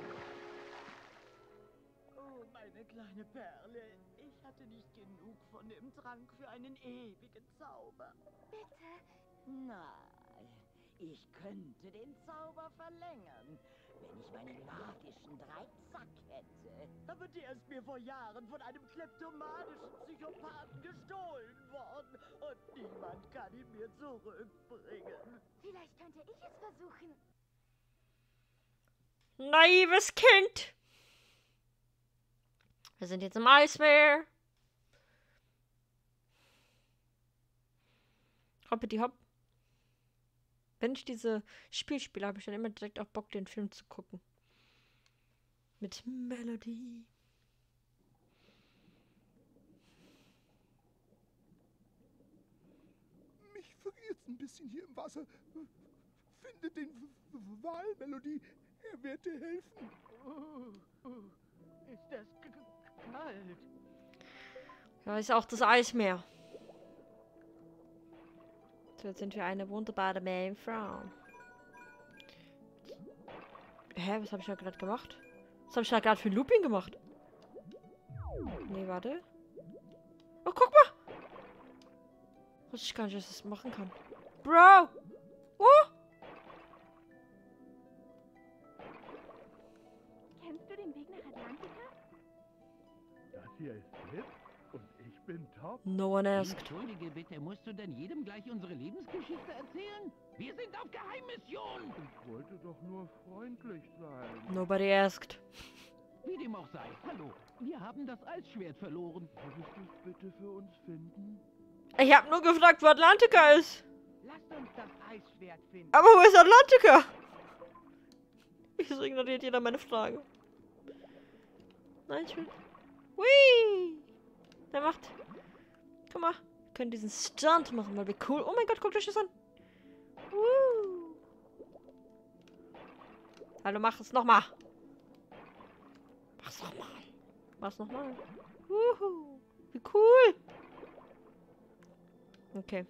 Oh, meine kleine Perle. Ich hatte nicht genug von dem Trank für einen ewigen Zauber. Bitte. Nein, Ich könnte den Zauber verlängern, wenn ich meinen magischen Dreizack hätte. Aber der ist mir vor Jahren von einem kleptomanischen Psychopathen gestohlen worden. Und niemand kann ihn mir zurückbringen. Vielleicht könnte ich es versuchen. Naives Kind. Wir sind jetzt im Eismeer. Hoppity hopp. Wenn ich diese Spiel spiele, habe ich dann immer direkt auch Bock, den Film zu gucken. Mit Melody. Mich friert ein bisschen hier im Wasser. Finde den Wal, Melody. Er wird dir helfen. Ist das kalt? Ja, ist auch das Eismeer. So, jetzt sind wir eine wunderbare Meerjungfrau. Hä, was habe ich da gerade gemacht? Was habe ich da gerade für ein Looping gemacht? Nee, warte. Oh, guck mal! Wusste ich gar nicht, dass ich das machen kann. Bro! Oh! Kennst du den Weg nach Atlantica? Das hier ist Flip und ich bin Top. No one asked. Entschuldige bitte, musst du denn jedem gleich unsere Lebensgeschichte erzählen? Wir sind auf Geheimmission! Ich wollte doch nur freundlich sein. Nobody asked. Wie dem auch sei, hallo, wir haben das Eisschwert verloren. Würdest du es bitte für uns finden? Ich habe nur gefragt, wo Atlantica ist. Lasst uns das Eisschwert finden. Aber wo ist Atlantica? Wieso ignoriert jeder meine Frage? Nein, ich will... Hui! Der macht... Guck mal. Wir können diesen Stunt machen, weil wir cool... Oh mein Gott, guckt euch das an. Hallo, mach es nochmal. Mach's nochmal. Mach's nochmal. Wie cool. Okay.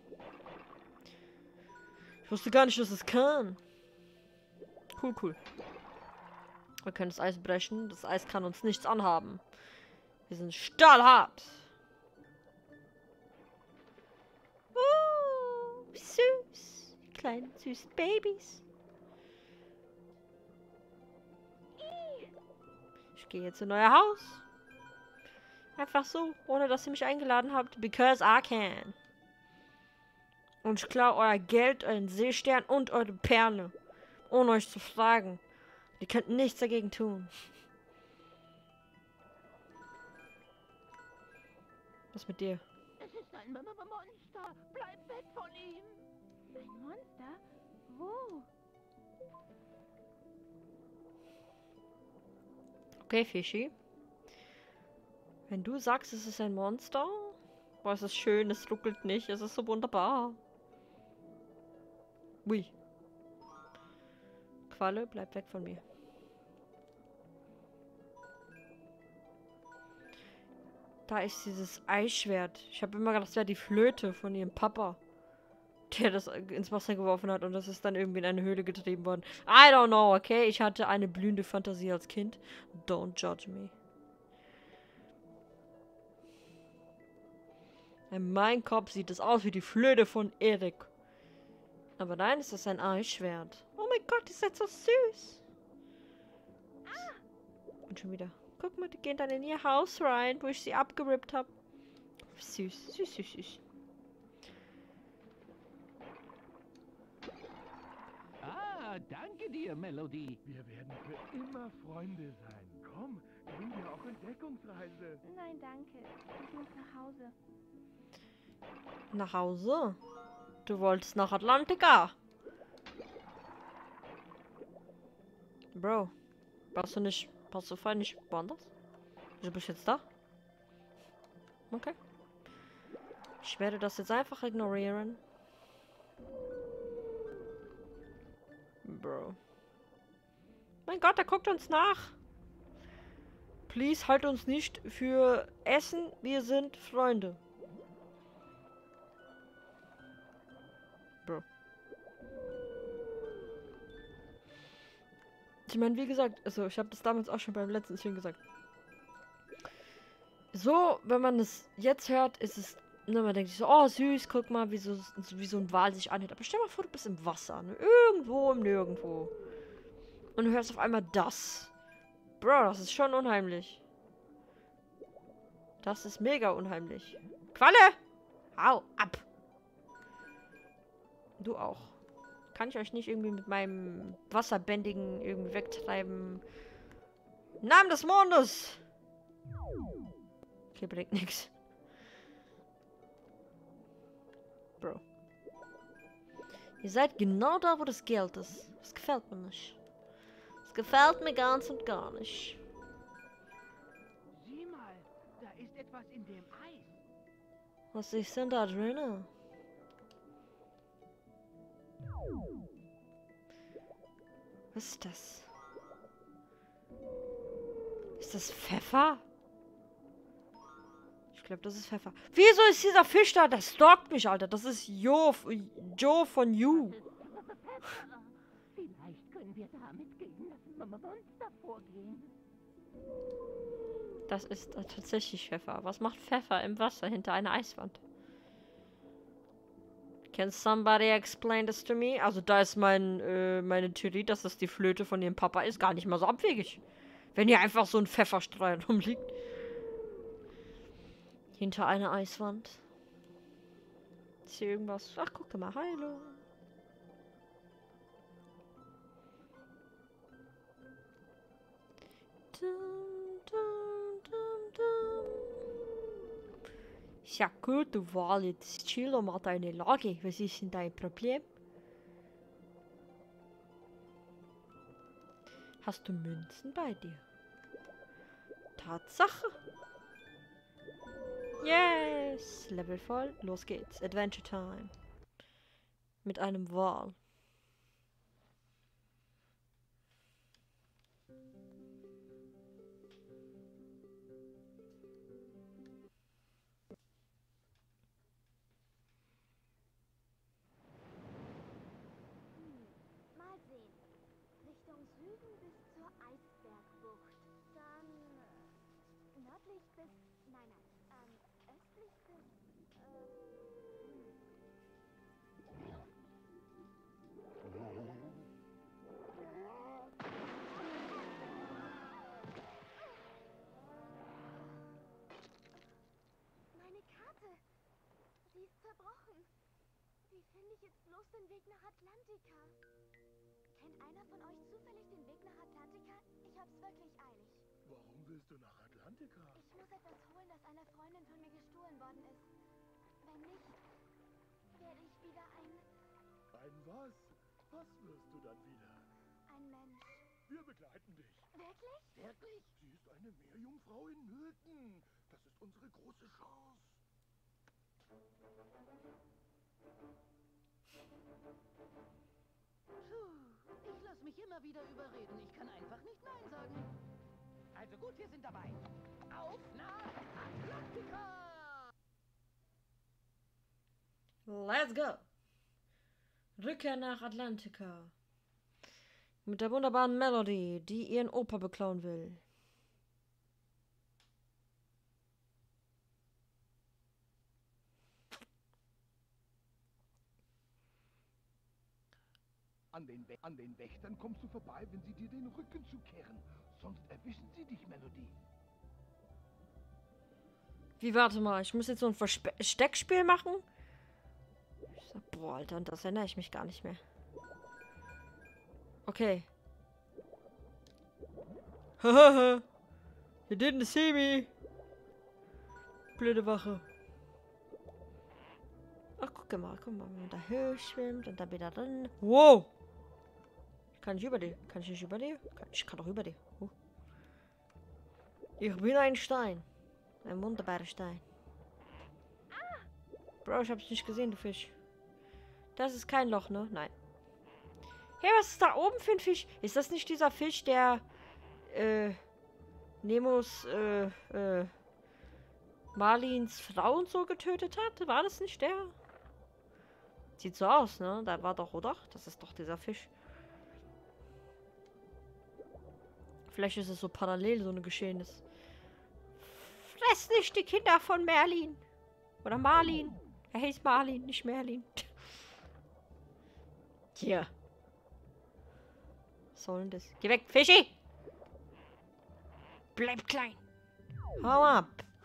Ich wusste gar nicht, dass es kann. Cool, cool. Wir können das Eis brechen. Das Eis kann uns nichts anhaben. Wir sind stahlhart. Süß. Die kleinen süßen Babys. Ich gehe jetzt in euer Haus. Einfach so, ohne dass ihr mich eingeladen habt. Because I can. Und ich klaue euer Geld, euren Seestern und eure Perle. Ohne euch zu fragen. Ihr könnt nichts dagegen tun. Was mit dir? Es ist ein Monster. Bleib weg von ihm. Ein Monster? Wo? Okay, Fischi. Wenn du sagst, es ist ein Monster. Boah, es ist schön, es ruckelt nicht. Es ist so wunderbar. Ui. Qualle, bleib weg von mir. Da ist dieses Eisschwert. Ich habe immer gedacht, das wäre die Flöte von ihrem Papa, der das ins Wasser geworfen hat und das ist dann irgendwie in eine Höhle getrieben worden. I don't know, okay? Ich hatte eine blühende Fantasie als Kind. Don't judge me. In meinem Kopf sieht es aus wie die Flöte von Erik. Aber nein, es ist ein Eisschwert. Oh mein Gott, die seid so süß. Und schon wieder. Guck mal, die gehen dann in ihr Haus rein, wo ich sie abgerippt habe. Süß, süß, süß, süß. Ah, danke dir, Melody. Wir werden für immer Freunde sein. Komm, gehen wir auf Entdeckungsreise. Nein, danke. Ich muss nach Hause. Nach Hause? Du wolltest nach Atlantica. Bro, passt du vorher nicht woanders? Du bist jetzt da? Okay. Ich werde das jetzt einfach ignorieren. Bro. Mein Gott, er guckt uns nach. Please, halt uns nicht für Essen. Wir sind Freunde. Bro. Ich meine, wie gesagt, also ich habe das damals auch schon beim letzten Stream gesagt. So, wenn man es jetzt hört, ist es Und dann man denkt sich so, oh süß, guck mal, wie so ein Wal sich anhört. Aber stell mal vor, du bist im Wasser, ne? Irgendwo im Nirgendwo. Und du hörst auf einmal das. Bro, das ist schon unheimlich. Das ist mega unheimlich. Qualle! Hau ab! Du auch. Kann ich euch nicht irgendwie mit meinem Wasserbändigen irgendwie wegtreiben? Im Namen des Mondes! Okay, bringt nichts. Bro. Ihr seid genau da, wo das Geld ist. Das gefällt mir nicht. Das gefällt mir ganz und gar nicht. Sieh mal, da ist etwas in dem Eis. Was ist denn da drin? Was ist das? Ist das Pfeffer? Ich glaube, das ist Pfeffer. Wieso ist dieser Fisch da? Der stalkt mich, Alter. Das ist Joe von You. Vielleicht können wir damit gegen das Monster vorgehen. Das ist tatsächlich Pfeffer. Was macht Pfeffer im Wasser hinter einer Eiswand? Can somebody explain this to me? Also da ist meine Theorie, dass das die Flöte von ihrem Papa ist, gar nicht mal so abwegig. Wenn hier einfach so ein Pfefferstreuer rumliegt. Hinter einer Eiswand. Ist hier irgendwas? Ach, guck mal. Hallo. Ja gut, du Wal, jetzt chill doch mal deine Lage. Was ist denn dein Problem? Hast du Münzen bei dir? Tatsache. Yes! Level voll. Los geht's. Adventure Time. Mit einem Wal. Mal sehen. Richtung Süden bis zur Eisbergbucht. Dann nördlich bis... Nein, östlich bis... Meine Karte. Sie ist zerbrochen. Wie finde ich jetzt bloß den Weg nach Atlantica? Kennt einer von euch zufällig den Weg nach Atlantica? Ich hab's wirklich eilig. Warum willst du nach Atlantica? Ich muss etwas holen, das einer Freundin von mir gestohlen worden ist. Wenn nicht, werde ich wieder ein Was? Was wirst du dann wieder? Mensch. Wir begleiten dich. Wirklich? Wirklich? Sie ist eine Meerjungfrau in Nöten. Das ist unsere große Chance. Puh, ich lasse mich immer wieder überreden. Ich kann einfach nicht Nein sagen. Also gut, wir sind dabei. Auf nach Atlantica! Let's go! Rückkehr nach Atlantica. Mit der wunderbaren Melody, die ihren Opa beklauen will. An den Wächtern kommst du vorbei, wenn sie dir den Rücken zukehren. Sonst erwischen sie dich, Melody. Wie, warte mal, ich muss jetzt so ein Versteckspiel machen? Ich sag, boah, Alter, an das erinnere ich mich gar nicht mehr. Okay. Hahaha. You didn't see me. Blöde Wache. Ach, guck mal, wenn man da hoch schwimmt und dann wieder drin. Wow! Kann ich über dir? Kann ich nicht über dir? Ich kann doch über dir. Ich bin ein Stein. Ein wunderbarer Stein. Bro, ich hab's nicht gesehen, du Fisch. Das ist kein Loch, ne? Nein. Hey, was ist da oben für ein Fisch? Ist das nicht dieser Fisch, der Nemos Marlins Frau und so getötet hat? War das nicht der? Sieht so aus, ne? Da war doch, oder? Das ist doch dieser Fisch. Vielleicht ist es so parallel, so ein Geschehnis. Fress nicht die Kinder von Merlin. Oder Marlin. Er heißt Marlin, nicht Merlin. Hier. Was soll denn das? Geh weg, Fischi! Bleib klein. Hau ab.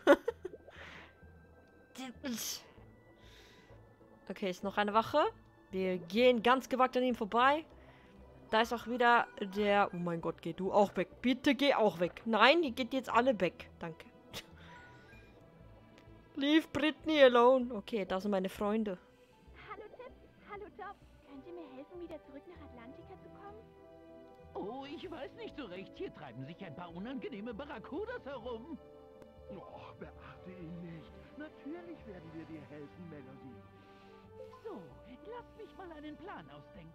Okay, ist noch eine Wache. Wir gehen ganz gewagt an ihm vorbei. Da ist auch wieder der... Oh mein Gott, geh du auch weg. Bitte geh auch weg. Nein, ihr geht jetzt alle weg. Danke. Leave Britney alone. Okay, da sind meine Freunde. Hallo Tipp, hallo Dob. Könnt ihr mir helfen, wieder zurück nach Atlantica zu kommen? Oh, ich weiß nicht so recht. Hier treiben sich ein paar unangenehme Barracudas herum. Och, beachte ihn nicht. Natürlich werden wir dir helfen, Melody. So, lass mich mal einen Plan ausdenken.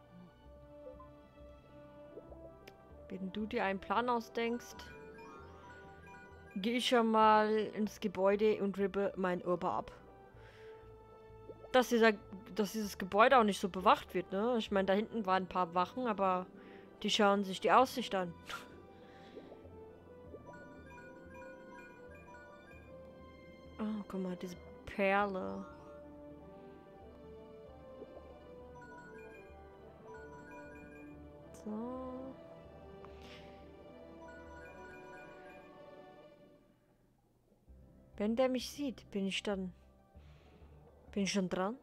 Wenn du dir einen Plan ausdenkst, gehe ich schon mal ins Gebäude und rippe mein Ober ab. Dass dieses Gebäude auch nicht so bewacht wird, ne? Ich meine, da hinten waren ein paar Wachen, aber die schauen sich die Aussicht an. Oh, guck mal, diese Perle. So. Wenn der mich sieht, bin ich schon dran?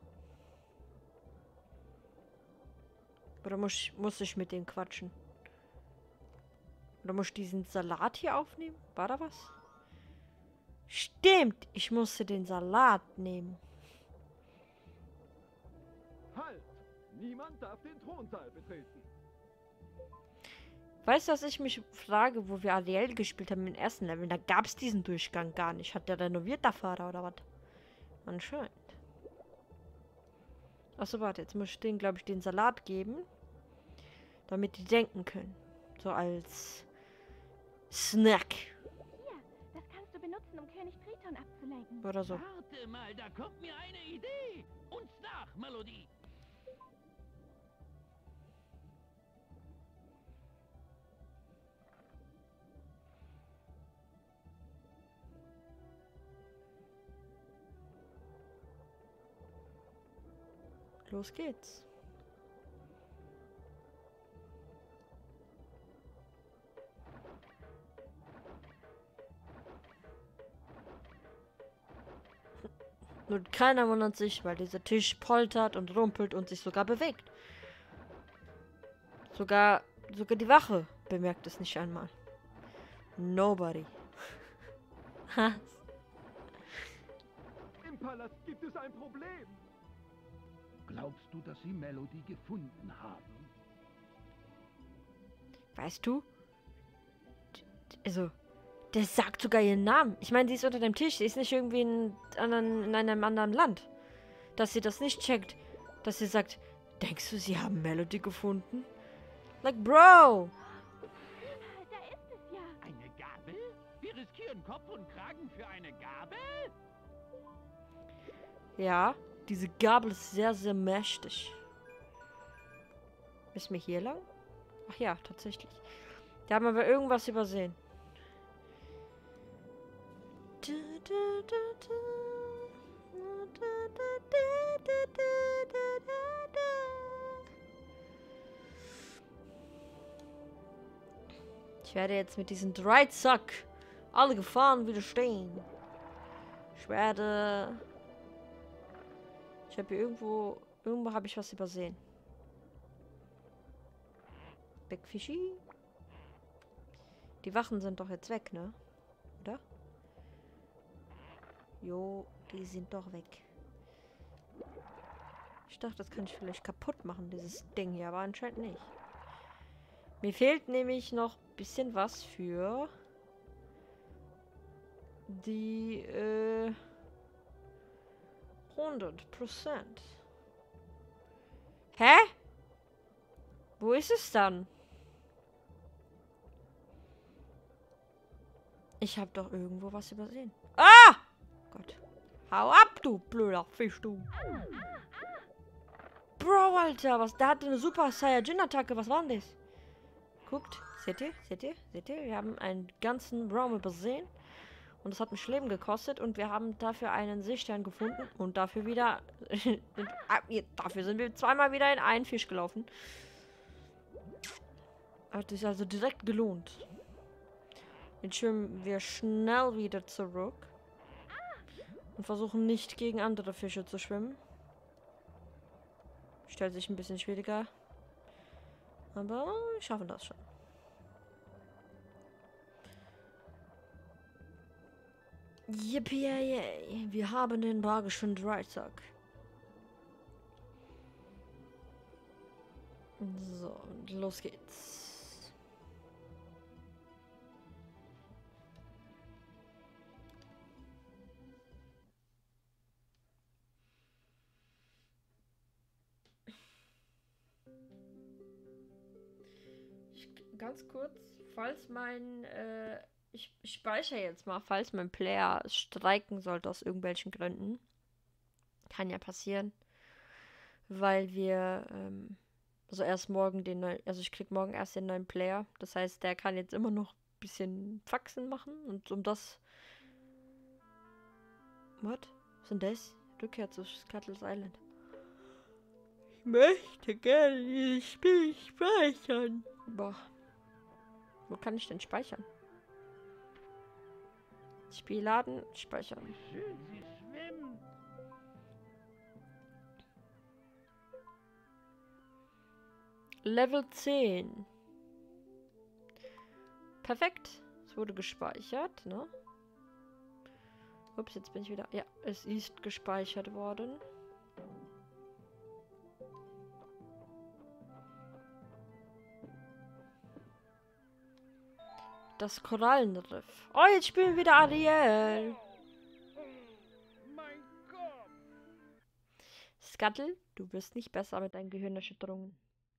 Oder muss ich mit dem quatschen? Oder muss ich diesen Salat hier aufnehmen? War da was? Stimmt, ich musste den Salat nehmen. Halt! Niemand darf den Thronsaal betreten. Weißt du, was ich mich frage, wo wir Ariel gespielt haben im ersten Level? Da gab es diesen Durchgang gar nicht. Hat der renoviert, der Fahrer, oder was? Anscheinend. Achso, warte, jetzt muss ich denen, glaube ich, den Salat geben. Damit die denken können. So als Snack. Hier, das kannst du benutzen, um König Triton abzulenken. Oder so. Warte mal, da kommt mir eine Idee. Uns nach, Melody. Los geht's. Nur keiner wundert sich, weil dieser Tisch poltert und rumpelt und sich sogar bewegt. Sogar die Wache bemerkt es nicht einmal. Nobody. Im Palast gibt es ein Problem. Glaubst du, dass sie Melody gefunden haben? Weißt du? Also, der sagt sogar ihren Namen. Ich meine, sie ist unter dem Tisch. Sie ist nicht irgendwie in einem anderen Land. Dass sie das nicht checkt. Dass sie sagt, denkst du, sie haben Melody gefunden? Like, Bro! Da ist es ja. Eine Gabel? Wir riskieren Kopf und Kragen für eine Gabel? Ja, diese Gabel ist sehr, sehr mächtig. Ist mir hier lang? Ach ja, tatsächlich. Da haben wir irgendwas übersehen. Ich werde jetzt mit diesem Dreizack alle Gefahren widerstehen. Ich habe hier irgendwo habe ich was übersehen. Weg, Fischi. Die Wachen sind doch jetzt weg, ne? Oder? Jo, die sind doch weg. Ich dachte, das kann ich vielleicht kaputt machen, dieses Ding hier, aber anscheinend nicht. Mir fehlt nämlich noch ein bisschen was für die 100%. Hä? Wo ist es dann? Ich habe doch irgendwo was übersehen. Ah! Gott. Hau ab, du blöder Fisch, du. Bro, Alter, was? Der hatte eine Super Saiyajin-Attacke. Was war denn das? Guckt. Seht ihr? Seht ihr? Seht ihr? Wir haben einen ganzen Raum übersehen. Und das hat mich Leben gekostet. Und wir haben dafür einen Seestern gefunden. Und dafür wieder... dafür sind wir zweimal wieder in einen Fisch gelaufen. Hat sich also direkt gelohnt. Jetzt schwimmen wir schnell wieder zurück. Und versuchen nicht gegen andere Fische zu schwimmen. Stellt sich ein bisschen schwieriger. Aber wir schaffen das schon. Yippie, wir haben den magischen Dreizack. So, und los geht's. Ganz kurz, falls mein, ich speichere jetzt mal, falls mein Player streiken sollte aus irgendwelchen Gründen. Kann ja passieren. Weil wir, also erst morgen den neuen, also ich krieg morgen erst den neuen Player. Das heißt, der kann jetzt immer noch ein bisschen Faxen machen. Und um das... Was? Was ist denn das? Rückkehr zu Scuttle's Island. Ich möchte gerne dieses Spiel speichern. Boah. Wo kann ich denn speichern? Spiel laden, speichern. Schön, Sie schwimmen. Level 10. Perfekt. Es wurde gespeichert, ne? Ups, jetzt bin ich wieder... Ja, es ist gespeichert worden. Das Korallenriff. Oh, jetzt spielen wir wieder Ariel. Mein Gott! Scuttle, du wirst nicht besser mit deinen Gehirnerschütterungen.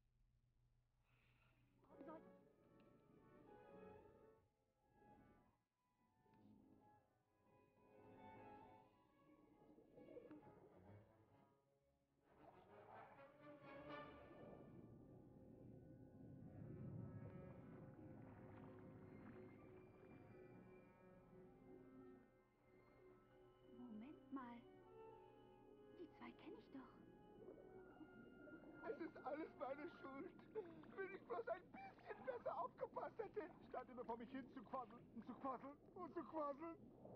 Moment mal. Die zwei kenne ich doch. Es ist alles meine Schuld. Wenn ich bloß ein bisschen besser aufgepasst hätte, statt immer vor mich hin zu quasseln und zu quasseln und zu quasseln.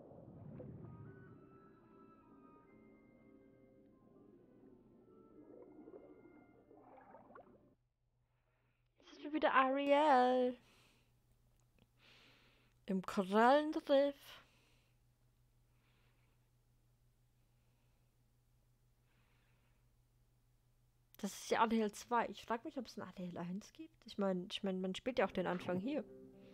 Jetzt ist wieder Ariel. Im Korallenriff. Das ist ja ADL 2. Ich frage mich, ob es ein ADL 1 gibt. Ich meine, man spielt ja auch den Anfang hier.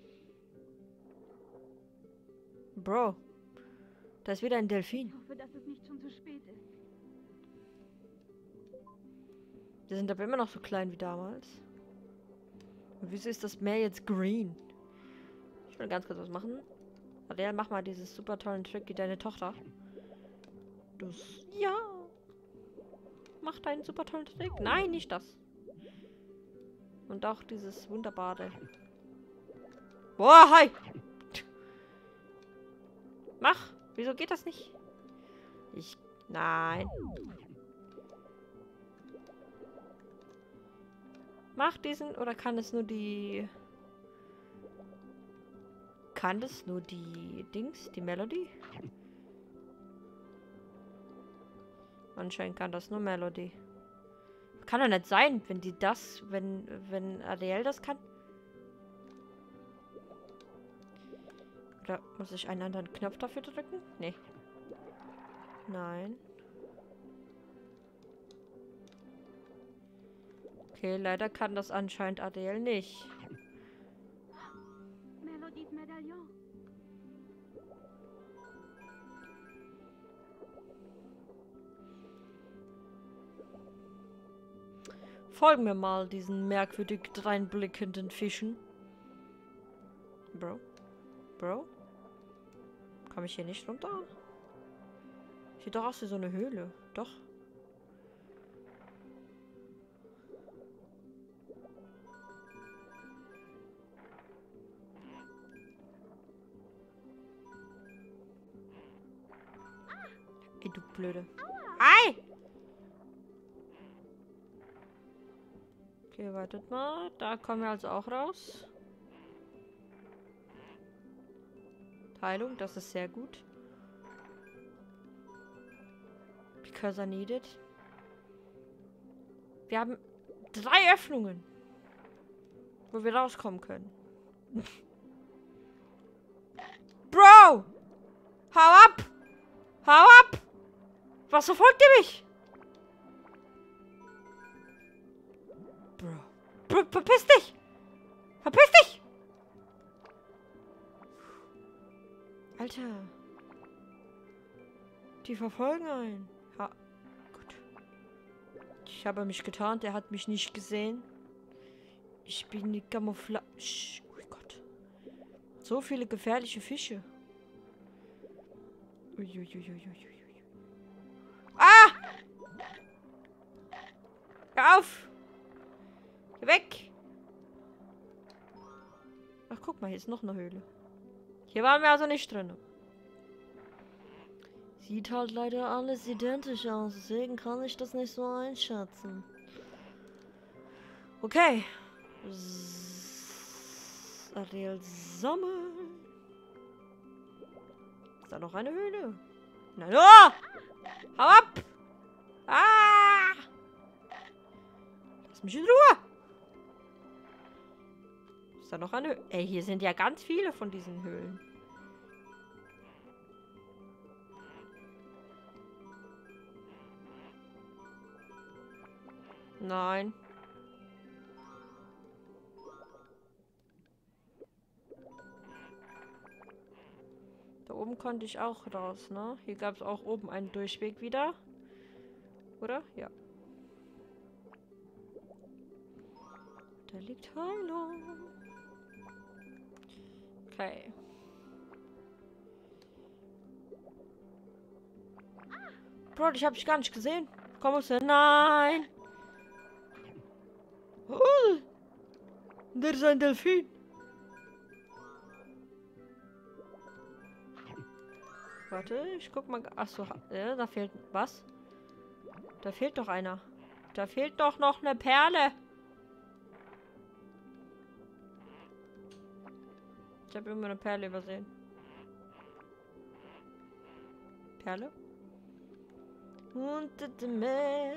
Bro. Da ist wieder ein Delfin. Ich hoffe, dass es nicht schon zu spät ist. Die sind aber immer noch so klein wie damals. Und wieso ist das Meer jetzt green? Ich will ganz kurz was machen. Adele, mach mal dieses super tollen Trick wie deine Tochter. Ja. Mach deinen super tollen Trick. Nein, nicht das. Und auch dieses wunderbare. Boah, hi! Mach! Wieso geht das nicht? Nein. Mach diesen, oder kann es nur die... Kann das nur die Dings, die Melody? Anscheinend kann das nur Melody. Kann doch nicht sein, wenn die das, wenn Ariel das kann. Oder muss ich einen anderen Knopf dafür drücken? Nee. Nein. Okay, leider kann das anscheinend Ariel nicht. Melodies Medaillon. Folgen wir mal diesen merkwürdig dreinblickenden Fischen. Bro? Bro? Komme ich hier nicht runter? Sieht doch aus wie so eine Höhle. Doch. Geh, du Blöde. Ei! Okay, wartet mal. Da kommen wir also auch raus. Heilung, das ist sehr gut. Because I need it. Wir haben 3 Öffnungen, wo wir rauskommen können. Bro! Hau ab! Hau ab! Was verfolgt ihr mich? Bro, verpiss dich! Verpiss dich! Alter. Die verfolgen einen. Ja, gut. Ich habe mich getarnt, er hat mich nicht gesehen. Ich bin die Camouflage. Oh Gott. So viele gefährliche Fische. Uiuiuiui. Ah! Hör auf! Geh weg! Ach, guck mal, hier ist noch eine Höhle. Hier waren wir also nicht drin. Sieht halt leider alles identisch aus, deswegen kann ich das nicht so einschätzen. Okay. Ariel sammeln. Ist da noch eine Höhle? Nein. Oh! Hau ab! Ah! Lass mich in Ruhe! Ist da noch eine Höhle? Ey, hier sind ja ganz viele von diesen Höhlen. Nein. Da oben konnte ich auch raus, ne? Hier gab es auch oben einen Durchweg wieder. Oder? Ja. Da liegt Heilung. Okay. Bro, ich hab dich gar nicht gesehen. Komm aus her. Nein! Oh, der ist ein Delfin. Warte, ich guck mal. Achso, ja, da fehlt was? Da fehlt doch einer. Da fehlt doch noch eine Perle. Ich habe immer eine Perle übersehen. Perle? Unter dem Meer.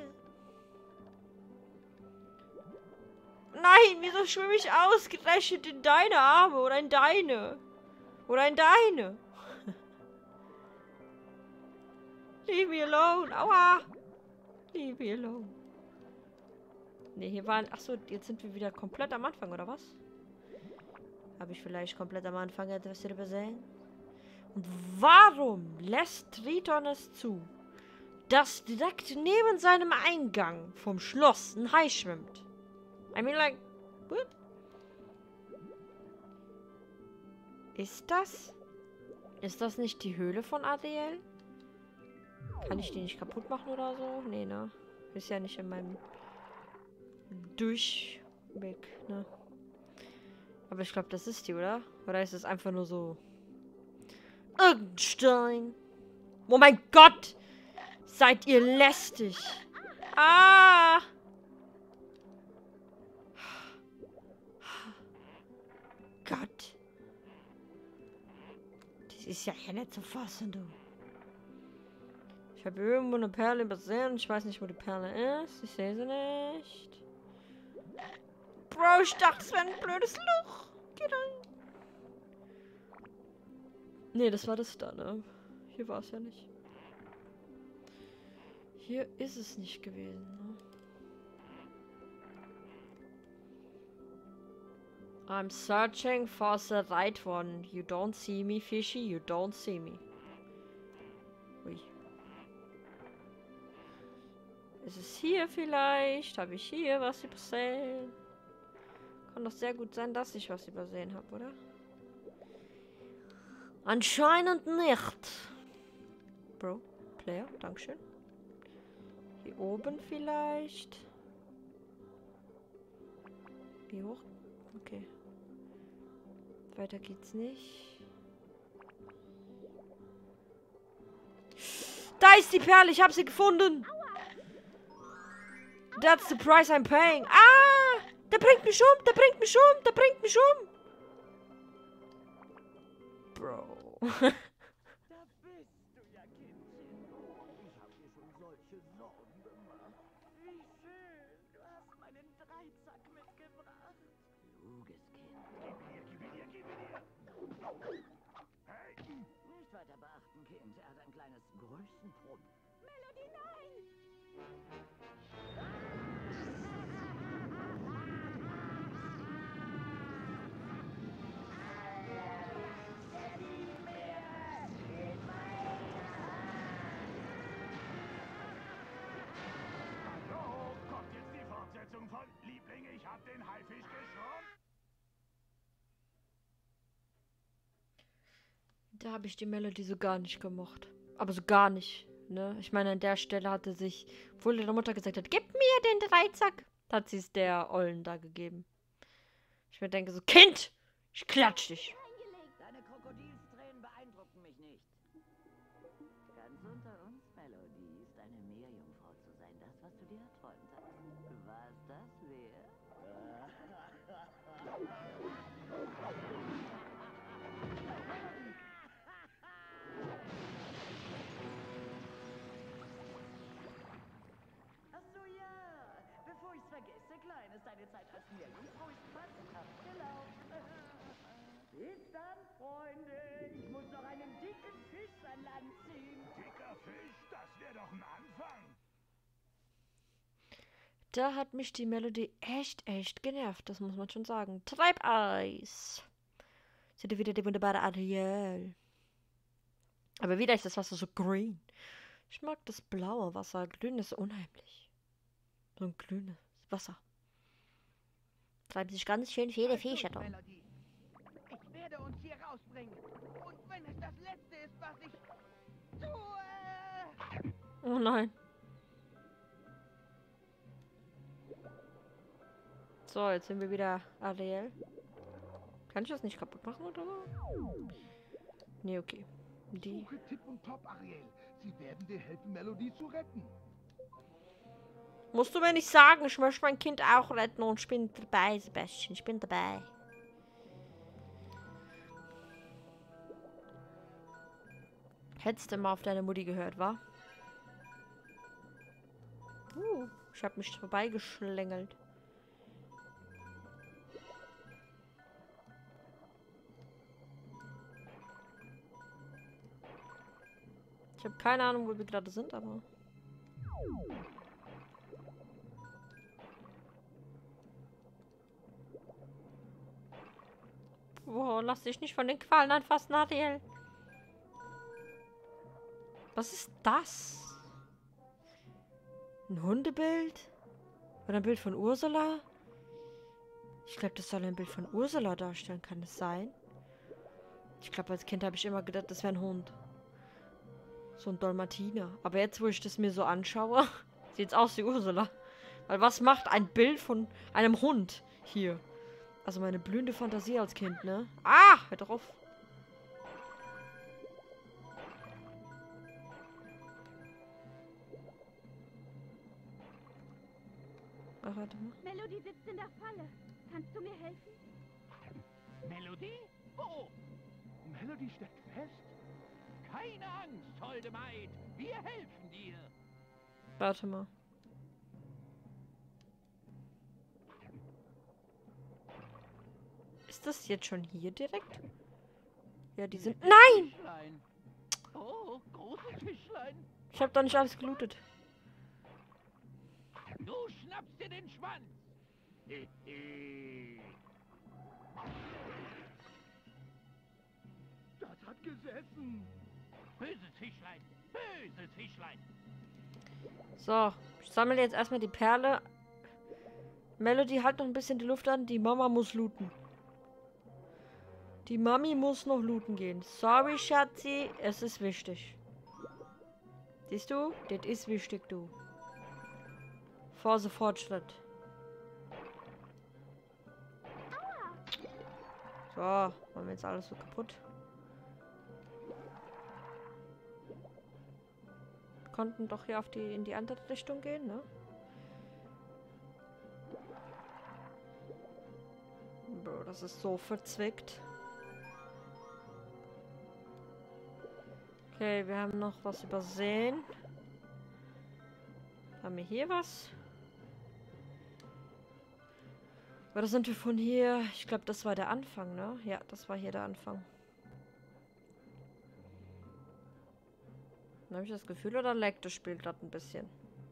Nein, wieso schwimme ich ausgerechnet in deine Arme oder in deine? Oder in deine? Leave me alone. Aua. Leave me alone. Ne, hier waren... Achso, jetzt sind wir wieder komplett am Anfang, oder was? Habe ich vielleicht komplett am Anfang etwas hier übersehen? Und warum lässt Triton es zu, dass direkt neben seinem Eingang vom Schloss ein Hai schwimmt? I mean, like, what? Ist das nicht die Höhle von Ariel? Kann ich die nicht kaputt machen oder so? Nee, ne? Ist ja nicht in meinem Durchweg, ne? Aber ich glaube, das ist die, oder? Oder ist es einfach nur so... Irgendein Stein. Oh mein Gott! Seid ihr lästig! Ah! Gott. Das ist ja nicht zu fassen, du. Ich habe irgendwo eine Perle übersehen. Ich weiß nicht, wo die Perle ist. Ich sehe sie nicht. Bro, ich dachte, es wäre ein blödes Loch. Geh rein. Nee, das war das da, ne? Hier war es ja nicht. Hier ist es nicht gewesen, ne? I'm searching for the right one. You don't see me, fishy. You don't see me. Ui. Ist es hier vielleicht? Habe ich hier was übersehen? Kann doch sehr gut sein, dass ich was übersehen habe, oder? Anscheinend nicht. Bro, Player, dankeschön. Hier oben vielleicht. Wie hoch? Okay. Weiter geht's nicht. Da ist die Perle, ich habe sie gefunden. That's the price I'm paying. Ah, der bringt mich um, der bringt mich um, der bringt mich um. Bro. Da bist du ja, Kindchen. Ich hab dir schon solche Sorgen gemacht. Wie schön, du hast meinen Dreizack mitgebracht. Kluges Kind. Gib ihn dir. Hey! Nicht weiter beachten, Kind. Er hat ein kleines Größenproblem. Melody, nein! Hallo, kommt jetzt die Fortsetzung von Liebling, ich hab den Haifisch geschoren? Da habe ich die Melody so gar nicht gemocht. Aber so gar nicht, ne? Ich meine, an der Stelle hatte sich, obwohl ihre Mutter gesagt hat, gib mir den Dreizack, hat sie es der Ollen da gegeben. Ich mir denke so, Kind, ich klatsch dich. Deine Krokodilstränen beeindrucken mich nicht. Ganz unter uns, Melody, ist eine Meerjungfrau zu sein. Das, was du dir erträumt hast. War es das wert? Ach so, ja. Bevor ich's vergesse, Kleines, deine Zeit als Meerjungfrau ist fast abgelaufen. Bis dann, Freunde. Ich muss noch einen dicken Fisch an Land ziehen. Dicker Fisch, das wäre doch ein Anfang. Da hat mich die Melody echt genervt, das muss man schon sagen. Treibeis. Seht ihr wieder die wunderbare Ariel. Aber wieder ist das Wasser so grün. Ich mag das blaue Wasser. Grün ist unheimlich. So ein grünes Wasser. Treiben sich ganz schön viele Fische drum. Melody. Ich werde uns hier rausbringen. Und wenn es das Letzte ist, was ich tue... Oh nein. So, jetzt sind wir wieder Ariel. Kann ich das nicht kaputt machen oder so? Nee, okay. Die. Suche Tipp und Top, Ariel. Sie werden dir helfen, Melody zu retten. Musst du mir nicht sagen, ich möchte mein Kind auch retten und ich bin dabei, Sebastian. Ich bin dabei. Hättest du mal auf deine Mutti gehört, wa? Ich hab mich vorbeigeschlängelt. Ich habe keine Ahnung, wo wir gerade sind, aber... Boah, lass dich nicht von den Qualen anfassen, Ariel. Was ist das? Ein Hundebild? Oder ein Bild von Ursula? Ich glaube, das soll ein Bild von Ursula darstellen. Kann es sein? Ich glaube, als Kind habe ich immer gedacht, das wäre ein Hund. So ein Dalmatiner. Aber jetzt, wo ich das mir so anschaue, sieht es aus wie Ursula. Weil was macht ein Bild von einem Hund hier? Also meine blühende Fantasie als Kind, ne? Ah, hör drauf. Ach, warte mal. Melody sitzt in der Falle. Kannst du mir helfen? Melody? Wo? Melody steckt fest. Keine Angst, holde Maid. Wir helfen dir. Warte mal. Ist das jetzt schon hier direkt? Ja, die sind... Nein! Fischlein. Oh, großes Fischlein. Ich habe doch nicht alles gelootet. Du schnappst dir den Schwanz. Das hat gesessen. Böses Fischlein. Böses Fischlein. So, ich sammle jetzt erstmal die Perle. Melody, halt noch ein bisschen die Luft an. Die Mama muss looten. Die Mami muss noch looten gehen. Sorry, Schatzi. Es ist wichtig. Siehst du? Das ist wichtig, du. Vor the Fortschritt. So, machen wir jetzt alles so kaputt. konnten doch hier in die andere Richtung gehen, ne? Bro, das ist so verzwickt. Okay, wir haben noch was übersehen. Haben wir hier was? Oder sind wir von hier? Ich glaube, das war der Anfang, ne? Ja, das war hier der Anfang. Habe ich das Gefühl, oder leckt das Spiel gerade ein bisschen?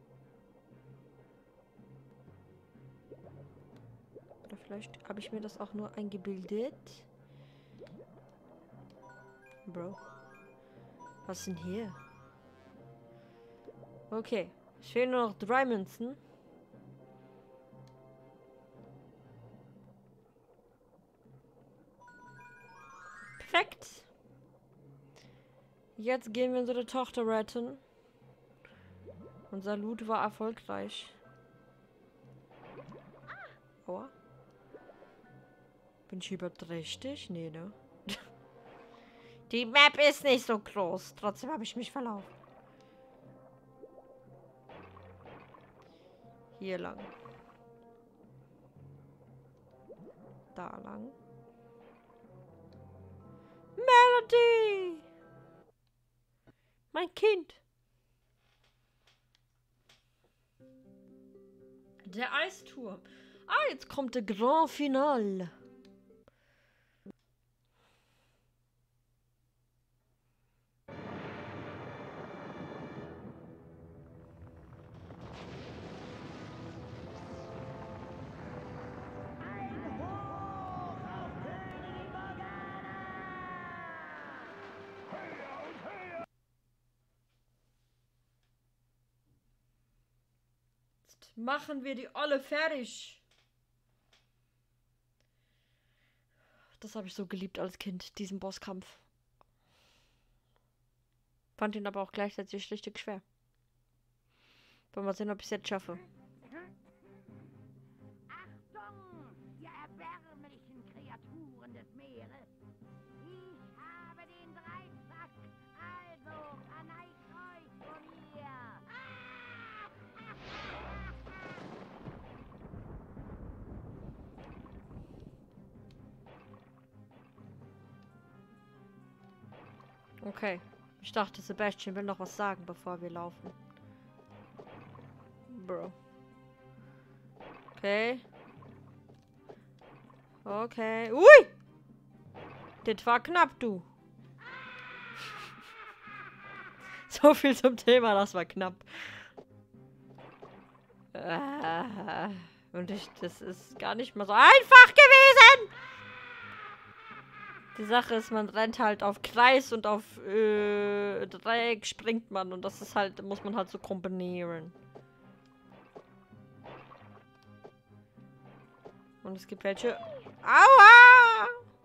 Oder vielleicht habe ich mir das auch nur eingebildet. Bro. Was ist denn hier? Okay. Es fehlen nur noch 3 Münzen. Perfekt. Jetzt gehen wir unsere Tochter retten. Unser Loot war erfolgreich. Aua. Bin ich überträchtig? Nee, ne? Die Map ist nicht so groß. Trotzdem habe ich mich verlaufen. Hier lang. Da lang. Melody! Mein Kind! Der Eisturm. Ah, jetzt kommt der Grand Finale. Machen wir die Olle fertig. Das habe ich so geliebt als Kind, diesen Bosskampf. Fand ihn aber auch gleichzeitig richtig schwer. Wollen wir sehen, ob ich es jetzt schaffe. Achtung, ihr erbärmlichen Kreaturen des Meeres. Ich habe den Dreizack, also verneigt euch von mir. Okay. Ich dachte, Sebastian will noch was sagen, bevor wir laufen. Bro. Okay. Okay. Ui! Das war knapp, du. So viel zum Thema, das war knapp. Und das ist gar nicht mal so einfach gewesen! Die Sache ist, man rennt halt auf Kreis und auf Dreieck springt man und das ist halt, muss man halt so kombinieren. Und es gibt welche. Aua!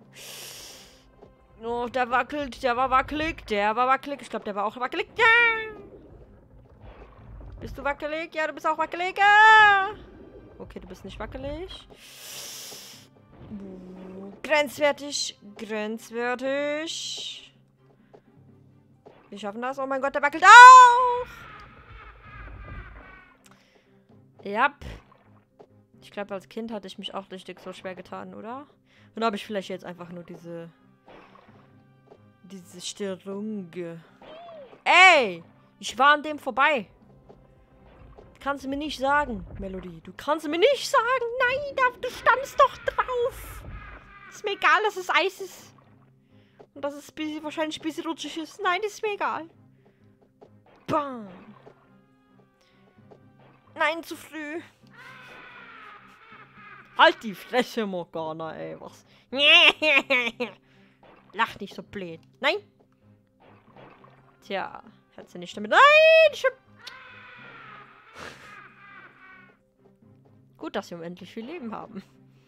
Oh, der wackelt, der war wackelig, der war wackelig. Ich glaube, der war auch wackelig. Ja! Bist du wackelig? Ja, du bist auch wackelig. Ja! Okay, du bist nicht wackelig. Grenzwertig. Grenzwertig. Wir schaffen das. Oh mein Gott, der wackelt auch. Ja. Ich glaube, als Kind hatte ich mich auch richtig so schwer getan, oder? Und habe ich vielleicht jetzt einfach nur diese Störung. Ey! Ich war an dem vorbei. Kannst du mir nicht sagen, Melody. Du kannst mir nicht sagen. Nein, du standst doch drauf. Ist mir egal, dass es Eis ist. Und dass es wahrscheinlich ein bisschen rutschig ist. Nein, ist mir egal. Bam. Nein, zu früh. Halt die Fresse, Morgana, ey. Was? Lach nicht so blöd. Nein. Tja, hat sie nicht damit. Nein! Gut, dass wir unendlich viel Leben haben.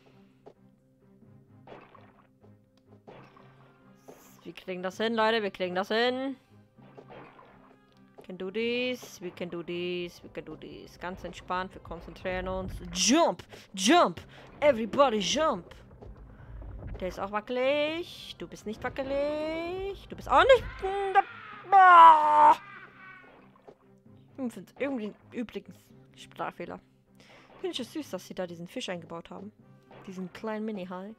Wir kriegen das hin, Leute. Wir kriegen das hin. We can do this. We can do this. We can do this. Ganz entspannt. Wir konzentrieren uns. Jump! Jump! Everybody jump! Der ist auch wackelig. Du bist nicht wackelig. Du bist auch nicht... Irgendwie, übrigens, Sprachfehler. Finde ich es süß, dass sie da diesen Fisch eingebaut haben. Diesen kleinen Mini-Hai.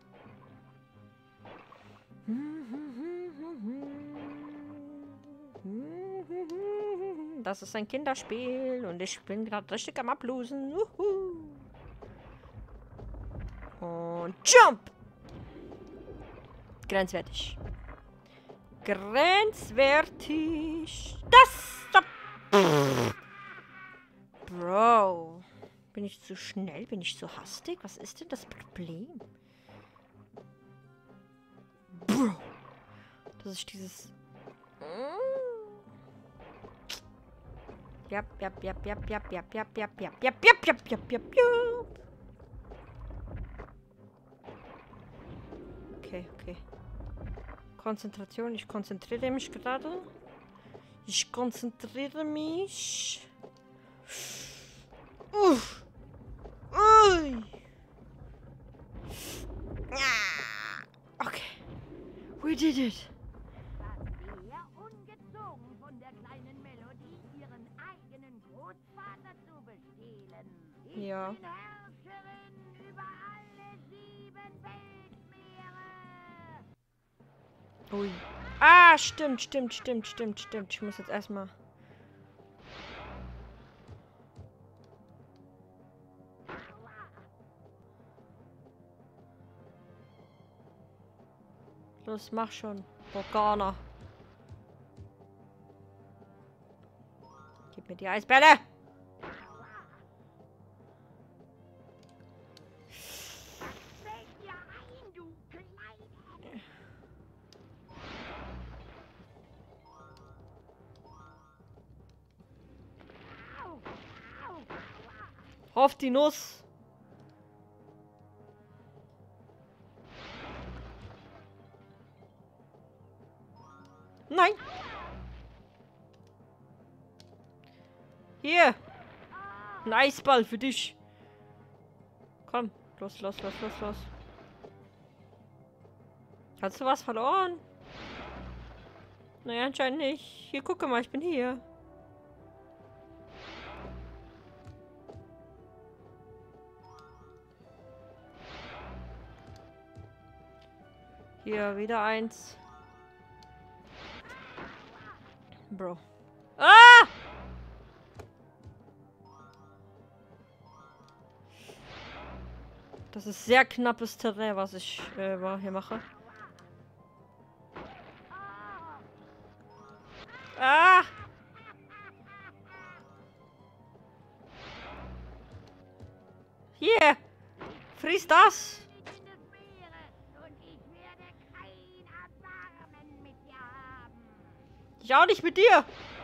Das ist ein Kinderspiel und ich bin gerade richtig am Ablosen. Und Jump! Grenzwertig. Grenzwertig. Das! Stopp! Bro. Bin ich zu schnell? Bin ich zu hastig? Was ist denn das Problem? Bro. Das ist dieses... Jap. Okay. Konzentration. Ich konzentriere mich gerade. Ich konzentriere mich. Ui. Okay. We did it. Sehr ungezogen von der kleinen Melodie, ihren eigenen Großvater zu bestehlen. Ich Ja. bin Herrscherin über alle 7 Weltmeere. Ui. Ah, stimmt. Ich muss jetzt erstmal... Los, mach schon. Morgana. Gib mir die Eisbälle. Fällt dir ein, du Kleine. Auf die Nuss. Nein. Hier. Ein Eisball für dich. Komm. Los. Hast du was verloren? Naja, anscheinend nicht. Hier, gucke mal, ich bin hier. Hier, wieder eins. Bro. Ah! Das ist sehr knappes Terrain, was ich hier mache. Ah! Hier! Friss das! Ich auch nicht mit dir!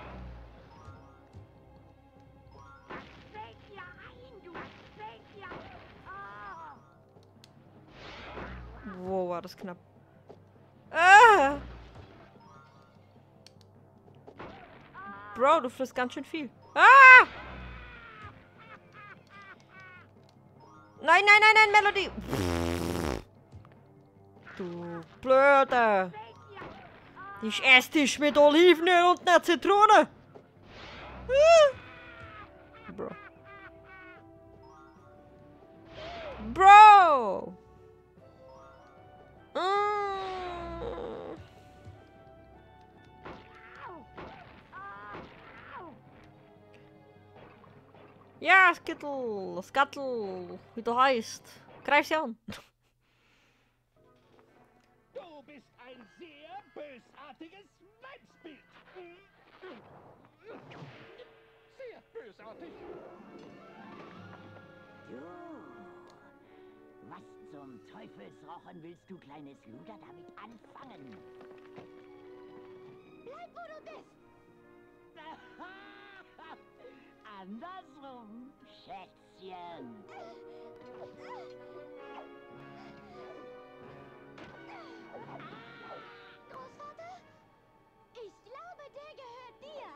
Wow, war das knapp. Ah! Bro, du frisst ganz schön viel. Ah! Nein, Melody! Du Blöde! Ich esse dich mit Olivenöl und einer Zitrone! Bro. Bro! Ja, Skattel, wie du heißt. Greif sie an. Du bist ein sehr bösartiges Weibsbild. Sehr bösartig. Du, was zum Teufelsrochen willst du, kleines Luder, damit anfangen? Bleib, wo du bist! Andersrum, Schätzchen. Großvater? Ich glaube, der gehört dir.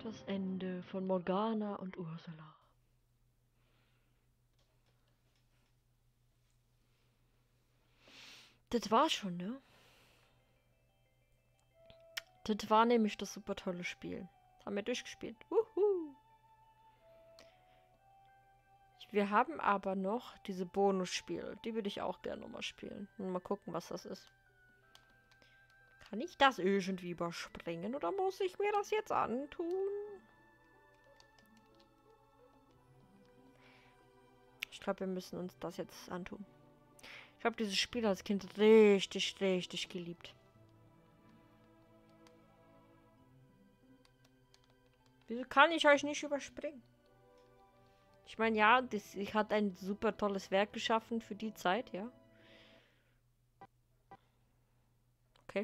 Das Ende von Morgana und Ursula. Das war's schon, ne? Das war nämlich das super tolle Spiel. Haben wir durchgespielt. Wuhu! Wir haben aber noch diese Bonusspiele. Die würde ich auch gerne nochmal spielen. Und mal gucken, was das ist. Kann ich das irgendwie überspringen oder muss ich mir das jetzt antun? Ich glaube, wir müssen uns das jetzt antun. Ich habe dieses Spiel als Kind richtig, richtig geliebt. Wieso kann ich euch nicht überspringen? Ich meine, ja, das hat ein super tolles Werk geschaffen für die Zeit, ja. Okay.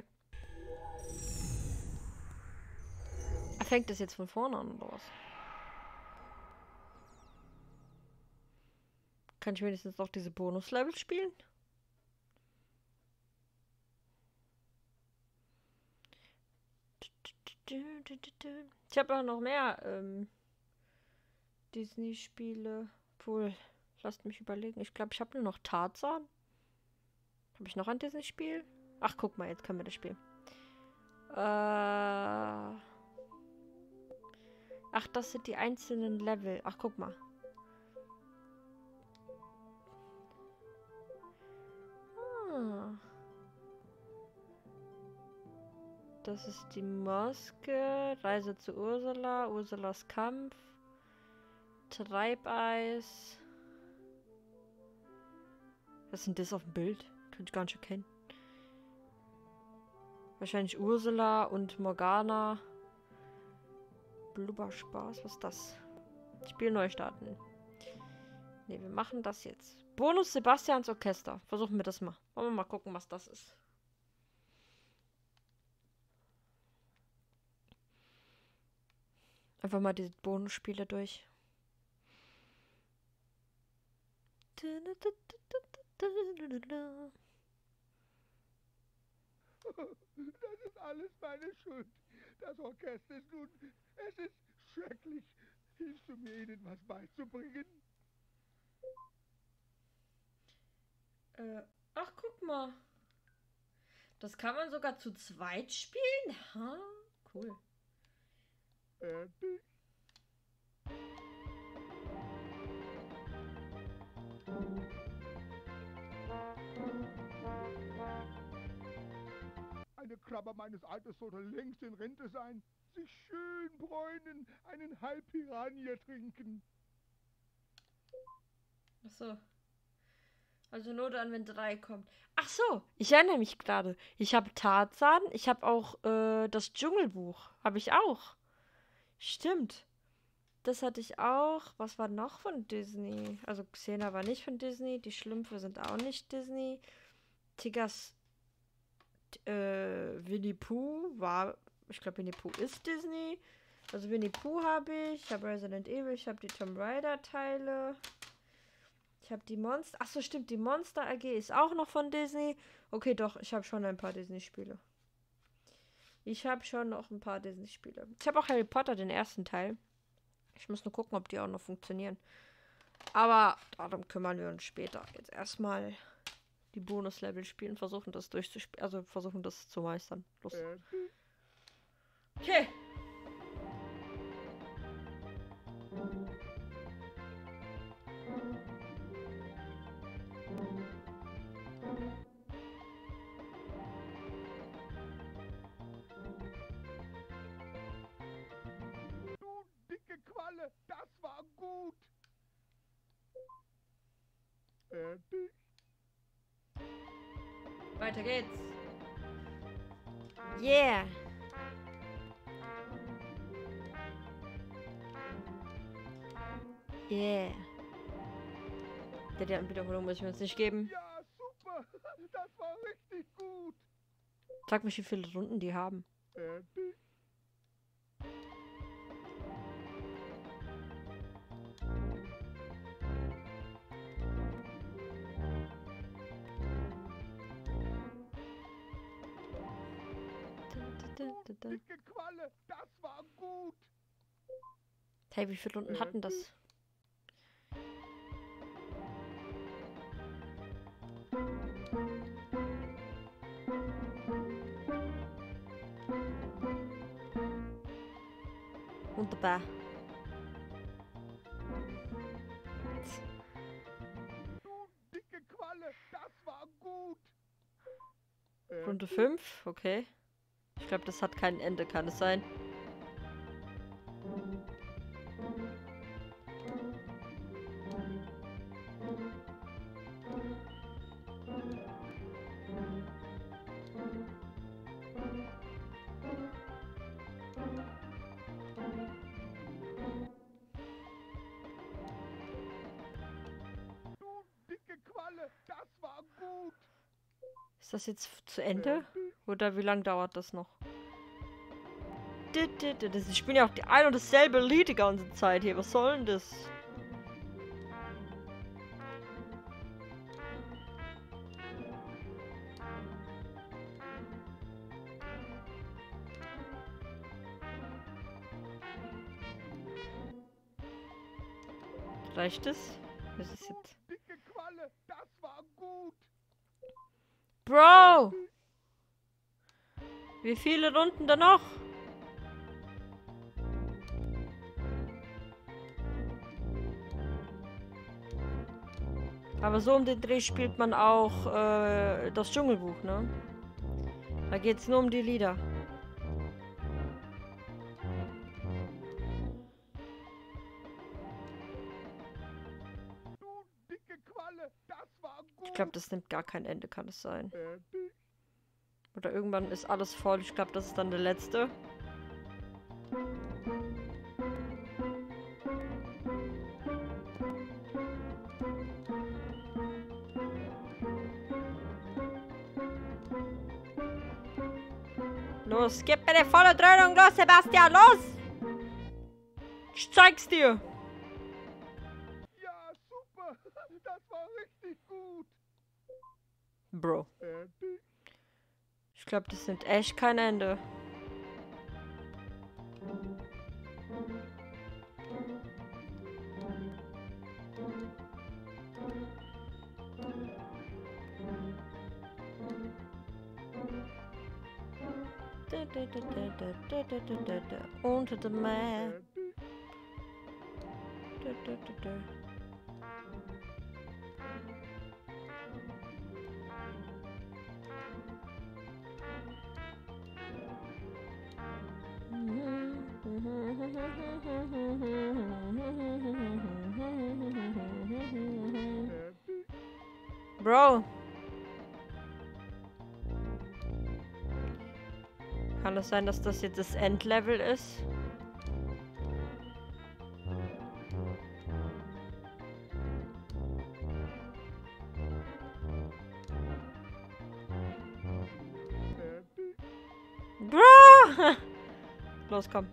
Fängt das jetzt von vorne an, oder was? Kann ich wenigstens noch diese Bonus-Level spielen? Ich habe auch noch mehr Disney-Spiele. Obwohl, lasst mich überlegen. Ich glaube, ich habe nur noch Tarzan. Habe ich noch ein Disney-Spiel? Ach, guck mal, jetzt können wir das spielen. Ach, das sind die einzelnen Level. Ach, guck mal. Das ist die Maske. Reise zu Ursula. Ursulas Kampf. Treibeis. Was ist denn das auf dem Bild? Kann ich gar nicht erkennen. Wahrscheinlich Ursula und Morgana. Blubberspaß. Was ist das? Spiel neu starten. Ne, wir machen das jetzt. Bonus Sebastians Orchester. Versuchen wir das mal. Wollen wir mal gucken, was das ist. Einfach mal diese Bonusspiele durch. Das ist alles meine Schuld. Das Orchester ist nun... Es ist schrecklich. Hilfst du mir, ihnen was beizubringen? Ach, guck mal. Das kann man sogar zu zweit spielen? Ha? Cool. Eine Krabbe meines Alters sollte längst in Rente sein. Sich schön bräunen, einen halb Piranha trinken. Ach so. Also nur dann, wenn 3 kommt. Ach so, ich erinnere mich gerade. Ich habe Tarzan, ich habe auch das Dschungelbuch. Habe ich auch. Stimmt. Das hatte ich auch. Was war noch von Disney? Also Xena war nicht von Disney. Die Schlümpfe sind auch nicht Disney. Tigers Winnie Pooh war... Ich glaube, Winnie Pooh ist Disney. Also Winnie Pooh habe ich. Ich habe Resident Evil. Ich habe die Tomb Raider Teile. Ich habe die Monster... Achso, stimmt. Die Monster AG ist auch noch von Disney. Okay, doch. Ich habe schon ein paar Disney-Spiele. Ich habe schon noch ein paar Disney-Spiele. Ich habe auch Harry Potter, den ersten Teil. Ich muss nur gucken, ob die auch noch funktionieren. Aber darum kümmern wir uns später. Jetzt erstmal die Bonus-Level spielen. Versuchen das durchzuspielen. Also versuchen das zu meistern. Los. Okay. Du dicke Qualle, das war gut. Weiter geht's. Yeah. Yeah. Der Wiederholung muss ich mir jetzt nicht geben. Ja, super. Das war richtig gut. Sag mich, wie viele Runden die haben. Du dicke Qualle, das war gut. Hey, wie viele Runden hatten das? Wunderbar. Du dicke Qualle, das war gut. Runde 5, okay. Ich glaube, das hat kein Ende, kann es sein? Du dicke Qualle, das war gut. Ist das jetzt zu Ende? Oder wie lange dauert das noch? Ich spiele ja auch die ein und dasselbe Lied die ganze Zeit hier. Was soll denn das? Reicht es? Was ist jetzt? Dicke Qualle, das war gut. Bro! Wie viele Runden da noch? Aber so um den Dreh spielt man auch das Dschungelbuch, ne? Da geht's nur um die Lieder. Du dicke Qualle, das war gut. Ich glaube, das nimmt gar kein Ende, kann es sein. Oder irgendwann ist alles voll. Ich glaube, das ist dann der letzte. Los, gib mir die volle Dröhnung, los, Sebastian, los! Ich zeig's dir! Ja, super. Das war richtig gut. Bro. Ich glaube, das nimmt echt kein Ende. Unter dem Meer. Bro. Kann es sein, dass das jetzt das Endlevel ist? Bro! Los, komm.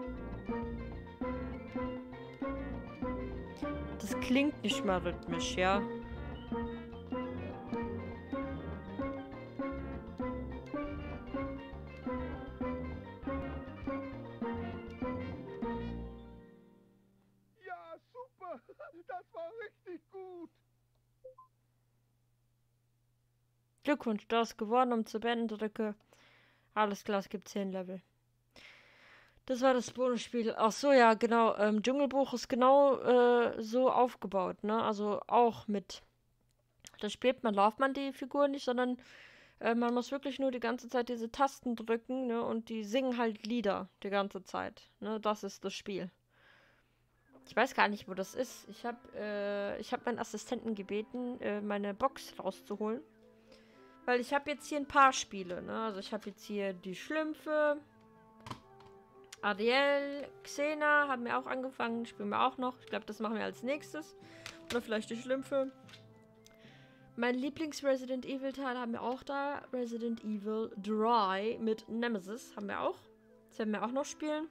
Das klingt nicht mal rhythmisch, ja? Ja, super. Das war richtig gut. Glückwunsch, du hast gewonnen, um zu beenden, drücke. Alles klar, es gibt 10 Level. Das war das Bonusspiel. Ach so, ja, genau. Dschungelbuch ist genau so aufgebaut, ne? Also auch mit. Da spielt man, läuft man die Figur nicht, sondern man muss wirklich nur die ganze Zeit diese Tasten drücken, ne? Und die singen halt Lieder die ganze Zeit. Ne? Das ist das Spiel. Ich weiß gar nicht, wo das ist. Ich hab meinen Assistenten gebeten, meine Box rauszuholen. Weil ich habe jetzt hier ein paar Spiele, ne? Also ich habe jetzt hier die Schlümpfe. Ariel, Xena haben wir auch angefangen. Spielen wir auch noch. Ich glaube, das machen wir als nächstes. Oder vielleicht die Schlümpfe. Mein Lieblings-Resident Evil-Teil haben wir auch da. Resident Evil 3 mit Nemesis haben wir auch. Das werden wir auch noch spielen.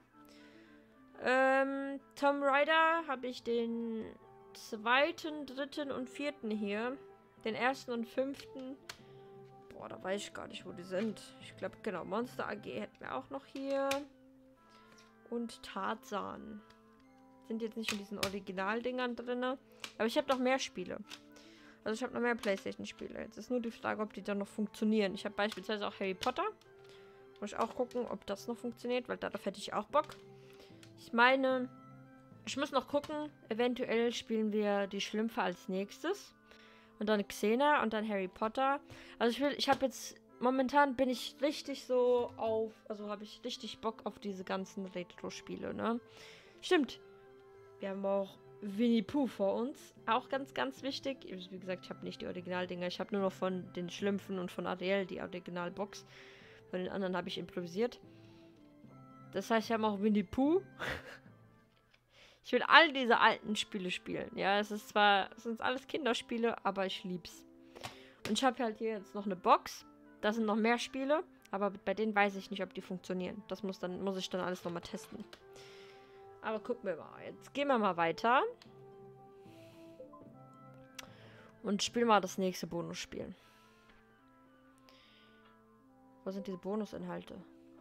Tomb Raider habe ich den 2., 3. und 4. hier. Den 1. und 5. Boah, da weiß ich gar nicht, wo die sind. Ich glaube, genau, Monster AG hätten wir auch noch hier. und Tarzan. Sind jetzt nicht in diesen Originaldingern drin. Aber ich habe noch mehr Spiele. Also ich habe noch mehr PlayStation-Spiele. Jetzt ist nur die Frage, ob die dann noch funktionieren. Ich habe beispielsweise auch Harry Potter. Muss ich auch gucken, ob das noch funktioniert, weil darauf hätte ich auch Bock. Ich meine, ich muss noch gucken. Eventuell spielen wir die Schlümpfe als nächstes. Und dann Xena und dann Harry Potter. Also ich habe jetzt, momentan bin ich richtig so auf, also habe ich richtig Bock auf diese ganzen Retro-Spiele, ne? Stimmt. Wir haben auch Winnie Pooh vor uns. Auch ganz, ganz wichtig. Wie gesagt, ich habe nicht die Originaldinger. Ich habe nur noch von den Schlümpfen und von Ariel die Originalbox. Von den anderen habe ich improvisiert. Das heißt, wir haben auch Winnie Pooh. Ich will all diese alten Spiele spielen. Ja, es sind alles Kinderspiele, aber ich lieb's. Und ich habe halt hier jetzt noch eine Box. Da sind noch mehr Spiele, aber bei denen weiß ich nicht, ob die funktionieren. Das muss ich dann alles nochmal testen. Aber gucken wir mal. Jetzt gehen wir mal weiter. Und spielen mal das nächste Bonusspiel. Wo sind diese Bonusinhalte?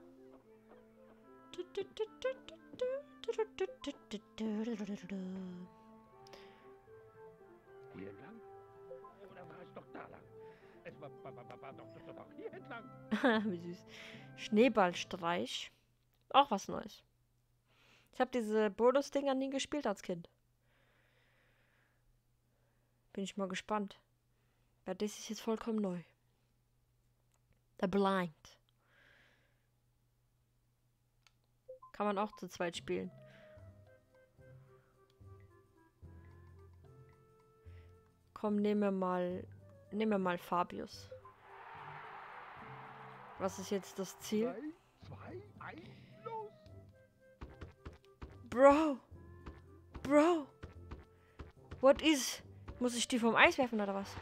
Hier entlang? Oder war es doch da lang? Es war doch hier entlang. Wie süß. Schneeballstreich. Auch was Neues. Ich habe diese Bonus-Dinger nie gespielt als Kind. Bin ich mal gespannt. Weil das ist jetzt vollkommen neu. The Blind. Kann man auch zu zweit spielen. Komm, nehmen wir mal Fabius. Was ist jetzt das Ziel? 3, 2, 1, los! Bro! What is? Muss ich die vom Eis werfen oder was?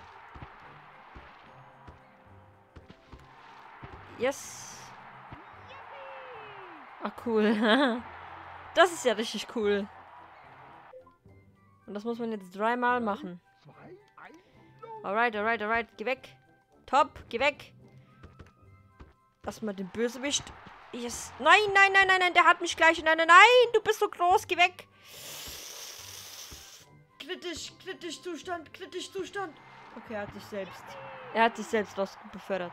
Yes! Ah, cool. Das ist ja richtig cool. Und das muss man jetzt 3-mal machen. 2, 1, los! Alright. Geh weg. Top, geh weg. Lass mal den Bösewicht. Yes. Nein. Der hat mich gleich. Nein. Du bist so groß. Geh weg. Kritisch Zustand. Okay, er hat sich selbst befördert.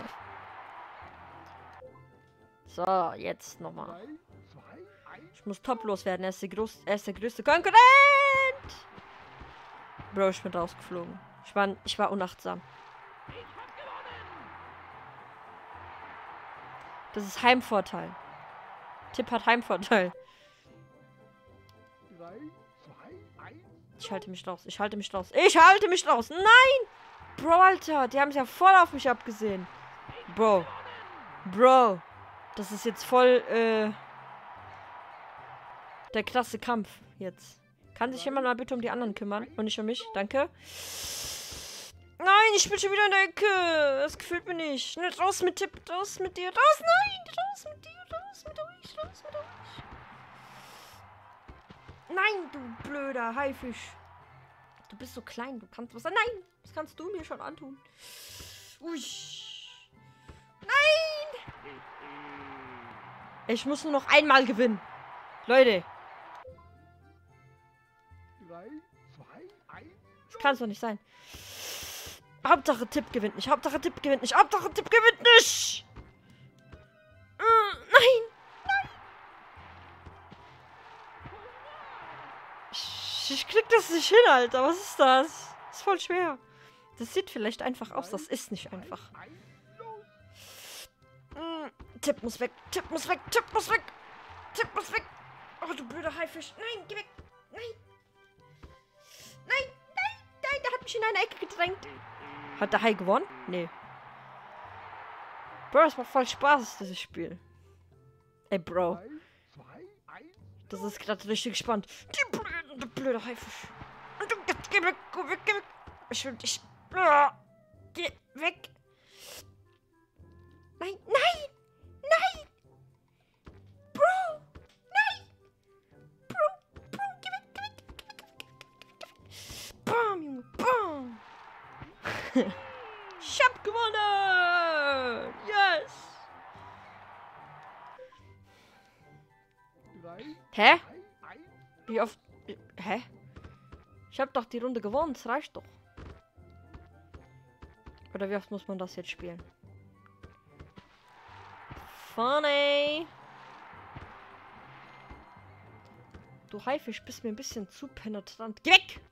So, jetzt nochmal. 3, 2, 1, Ich muss toplos werden. Er ist der größte Konkurrent. Bro, ich bin rausgeflogen. Ich war unachtsam. Das ist Heimvorteil. Tipp hat Heimvorteil. 3, 2, 1, Ich halte mich raus. Nein! Bro, Alter. Die haben es ja voll auf mich abgesehen. Bro. Das ist jetzt voll, der krasse Kampf jetzt. Kann sich jemand mal bitte um die anderen kümmern und nicht um mich? Danke. Nein, ich bin schon wieder in der Ecke. Das gefällt mir nicht. Nicht raus mit Tipp. Raus mit dir. Raus, nein. Raus mit dir. Raus mit euch. Nein, du blöder Haifisch. Du bist so klein. Du kannst was... Nein, das kannst du mir schon antun. Ui. Nein. Ich muss nur noch einmal gewinnen. Leute. 3, 2, 1, Das kann es doch nicht sein. Hauptsache Tipp gewinnt nicht. Nein. Ich krieg das nicht hin, Alter. Was ist das? Das ist voll schwer. Das sieht vielleicht einfach aus. Das ist nicht einfach. 1, los! Tipp muss weg. Oh, du blöder Haifisch. Nein, geh weg. Nein, der hat mich in eine Ecke gedrängt. Hat der Hai gewonnen? Nee. Bro, das macht voll Spaß, dieses Spiel. Ey, Bro. 3, 2, 1, Das ist gerade richtig spannend. Du blöder Haifisch. Geh weg. Ich will dich. Geh weg. Nein. Bro. Nein. Bro, geh weg. Bam, Junge. Bam. Ich hab gewonnen. Yes. 3, Hä? Wie oft... Hä? Ich hab doch die Runde gewonnen, das reicht doch. Oder wie oft muss man das jetzt spielen? Funny! Du Haifisch bist mir ein bisschen zu penetrant. Geh weg!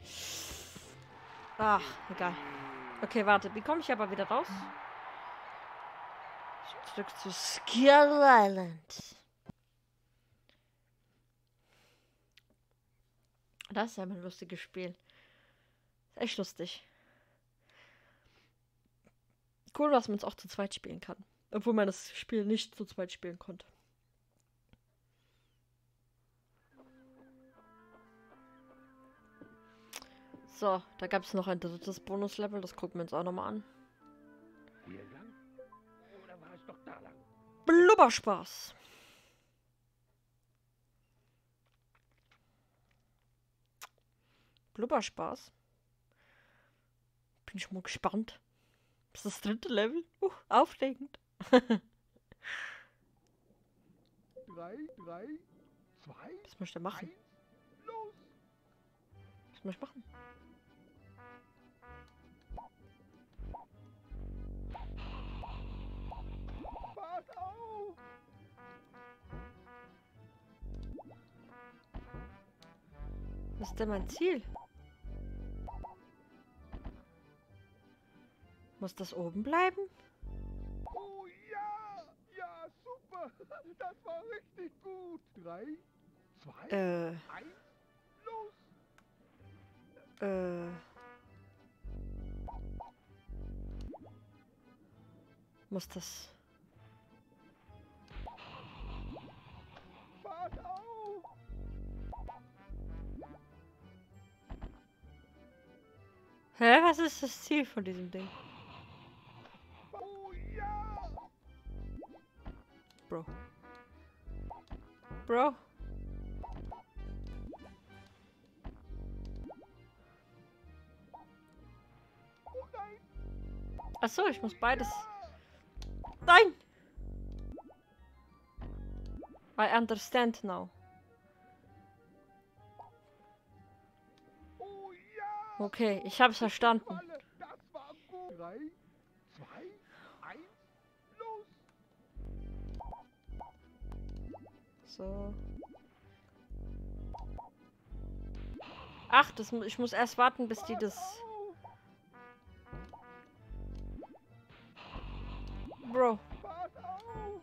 Ach, egal. Okay, warte. Wie komme ich aber wieder raus? Zurück zu Skull Island. Das ist ja ein lustiges Spiel. Ist echt lustig. Cool, dass man es auch zu zweit spielen kann. Obwohl man das Spiel nicht zu zweit spielen konnte. So, da gab es noch ein drittes Bonuslevel. Das gucken wir uns auch nochmal an. Hier lang? Oder war es doch da lang? Blubberspaß. Blubberspaß. Bin ich mal gespannt. Das ist das dritte Level. Aufregend. 3, 2. Was muss ich denn machen? Los! Was muss ich machen? Pass auf! Was ist denn mein Ziel? Muss das oben bleiben? Oh ja! Ja, super! Das war richtig gut! 3, 2, 1, los! Muss das... Pass auf! Hä? Was ist das Ziel von diesem Ding? Oh ja! Bro. Bro. Oh nein! Achso, ich muss beides. Nein! I understand now. Oh ja! Okay, ich hab's verstanden. Falle, das war gut! 3, 2, 1, los! So. Ach, ich muss erst warten, bis die das... Bro. Pass auf!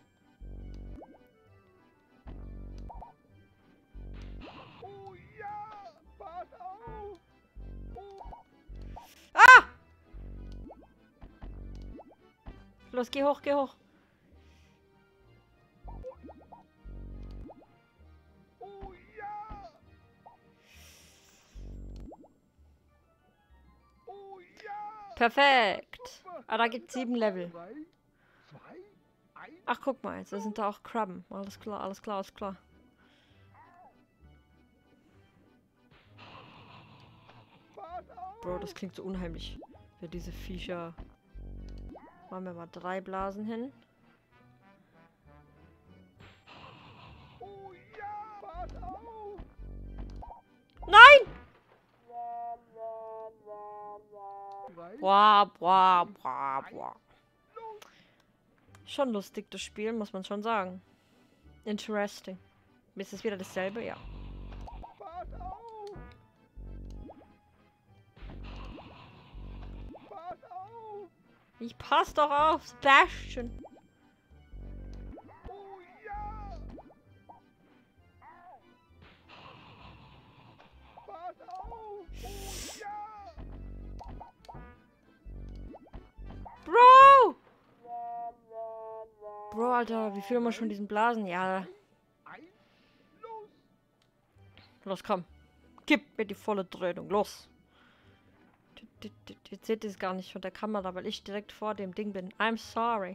Oh ja! Pass auf! Oh. Ah! Los, geh hoch, geh hoch. Oh ja! Oh ja! Perfekt. Ah, da gibt's 7 Level. 3, 2, 1, Ach, guck mal, jetzt sind da auch Krabben. Alles klar, alles klar, alles klar. pass auf! Bro, das klingt so unheimlich. Für diese Viecher. Machen wir mal 3 Blasen hin. Oh ja! Pass auf! Nein! 3, Boah, boah, boah, boah. Schon lustig, das Spiel, muss man schon sagen. Interesting. Ist es wieder dasselbe? Ja. pass auf! Pass auf! Ich pass doch auf, Sebastian. Oh ja! Pass auf! Oh ja! Bro! Bro, Alter, wie viel haben wir schon diesen Blasen? Ja. 1, los! Los, komm. Gib mir die volle Dröhnung. Los. Jetzt seht ihr es gar nicht von der Kamera, weil ich direkt vor dem Ding bin. I'm sorry.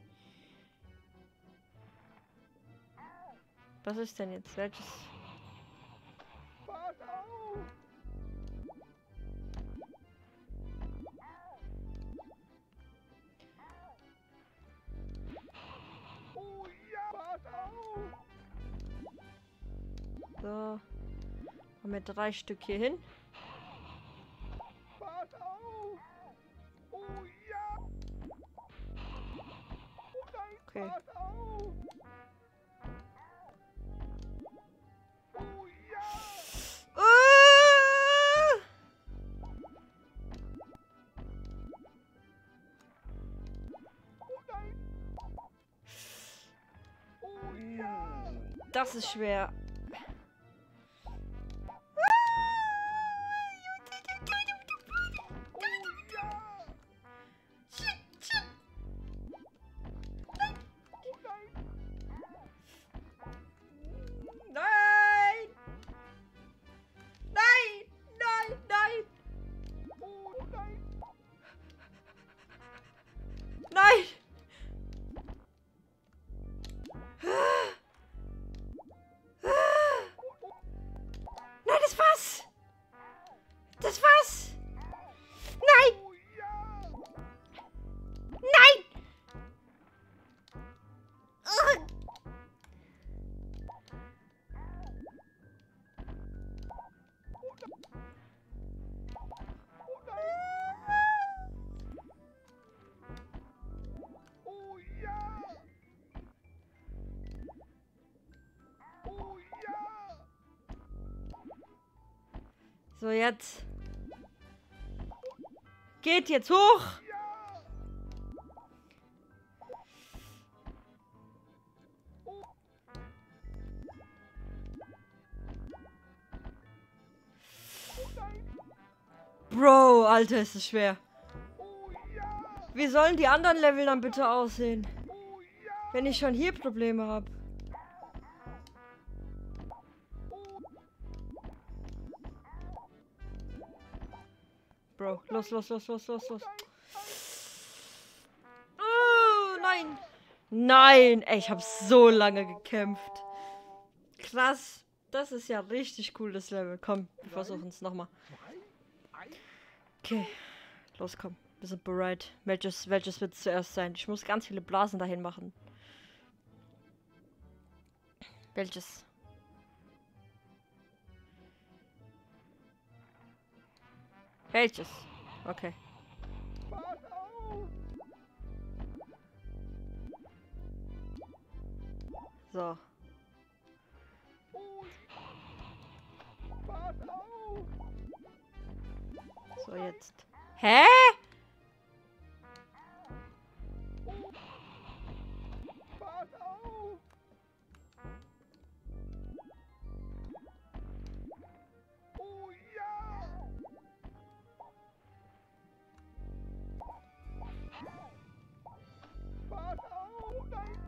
Was ist denn jetzt? Welches? Pass auf! Oh ja! Pass auf! So. Machen wir 3 Stück hier hin. Pass auf! Oh ja! Oh nein, Okay. pass auf! Oh ja! Ah! Oh nein! Oh ja! Das ist schwer. Oh ja! Oh nein! Nein! Nein! Nein! Nein! Oh nein! Nein! Nein, das war's! Das war's! Nein! Oh ja! Nein! Ugh. Oh ja! Oh ja! So, jetzt. Geht jetzt hoch! Ja! Oh nein! Bro, Alter, ist es schwer. Oh ja! Wie sollen die anderen Level dann bitte aussehen? Oh ja! Wenn ich schon hier Probleme habe. Bro, los, los, los, los, los, los. Oh, nein. Nein, ey, ich habe so lange gekämpft. Krass. Das ist ja richtig cool, das Level. Komm, wir versuchen es nochmal. Okay. Los, komm. Wir sind bereit. Welches wird zuerst sein? Ich muss ganz viele Blasen dahin machen. Welches? Welches? Okay. Pass auf! So. Oh! Pass auf! So, jetzt. Hä? Pass auf! Oh ja! Pass auf! Nein!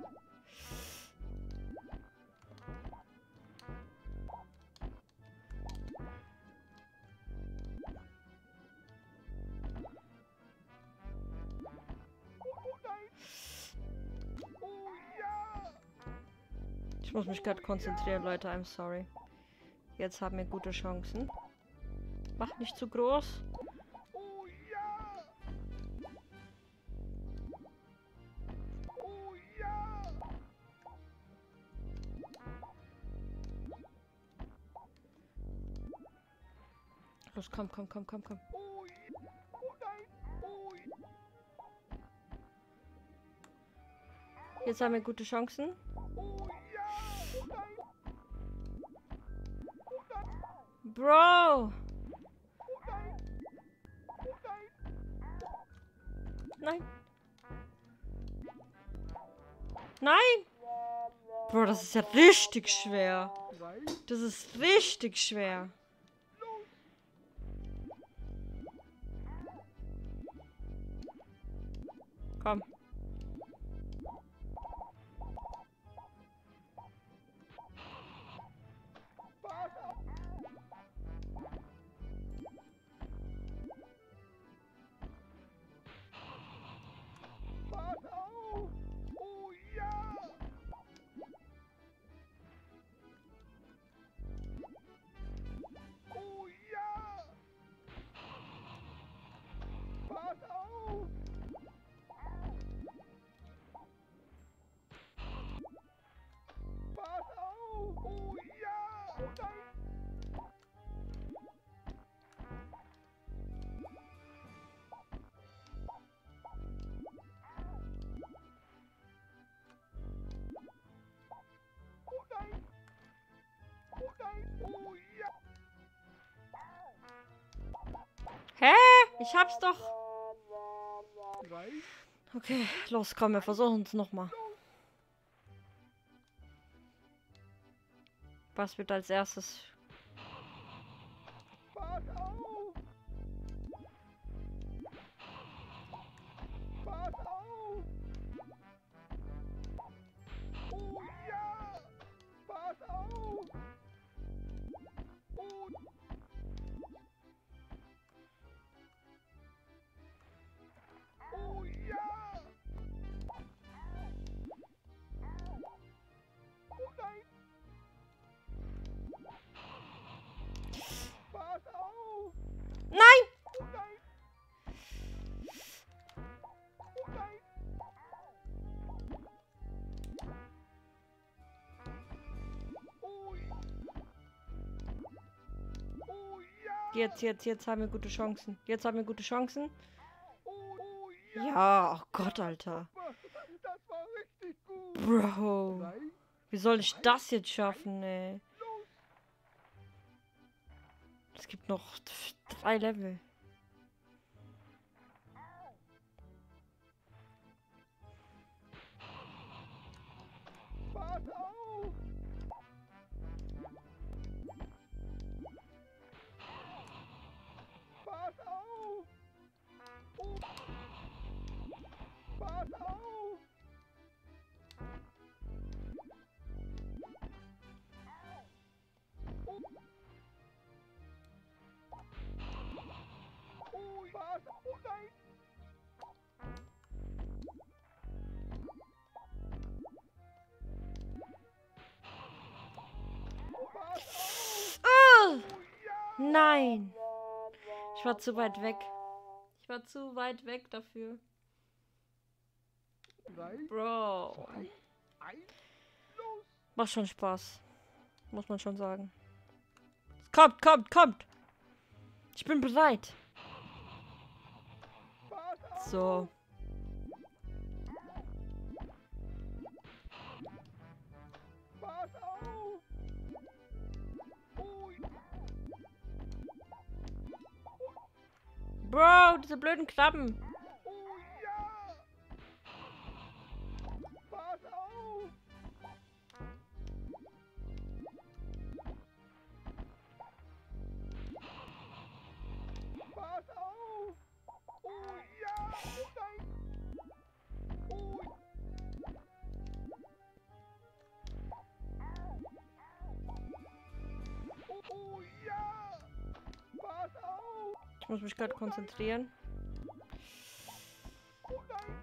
Oh nein! Oh ja! Ich muss mich gerade konzentrieren, Leute. I'm sorry. Jetzt haben wir gute Chancen. Mach nicht zu groß. Oh ja! Oh ja! Los, komm, komm, komm, komm, komm. Oh ja! Oh nein! Oh ja! Jetzt haben wir gute Chancen. Oh ja! Oh nein! Oh nein! Bro! Oh nein! Oh nein! Nein. Nein! Bro, das ist ja richtig schwer. Das ist richtig schwer. Komm. Pass auf! Pass auf! Oh ja! Oh ja! Pass auf! Hä? Ich hab's doch. 3, Okay, los, komm, wir versuchen es nochmal. Was wird als erstes? pass auf! Pass auf! Oh ja! Pass auf! Oh, oh ja! Oh nein! Pass auf! Nein! Oh nein! Oh nein! Oh, oh ja! Jetzt haben wir gute Chancen. Jetzt haben wir gute Chancen. Oh ja! Ja, oh Gott, Alter. Das war richtig gut! Bro. 3, Wie soll ich das jetzt schaffen, ey? los! Es gibt noch 3 Level. Pass auf! Pass auf! Oh. Pass auf! Oh. Oh, pass! Oh nein! Pass auf! Oh, Oh ja! nein. Ich war zu weit weg. Ich war zu weit weg dafür. 3, Bro. 1, los! Macht schon Spaß. Muss man schon sagen. Kommt, kommt, kommt. Ich bin bereit. Pass auf! So. Pass auf! Oh, Bro, diese blöden Krabben. oh ja! Pass auf! Pass auf! Oh ja! Oh nein! Oh, oh ja! Pass auf! Ich muss mich gerade konzentrieren. Oh nein!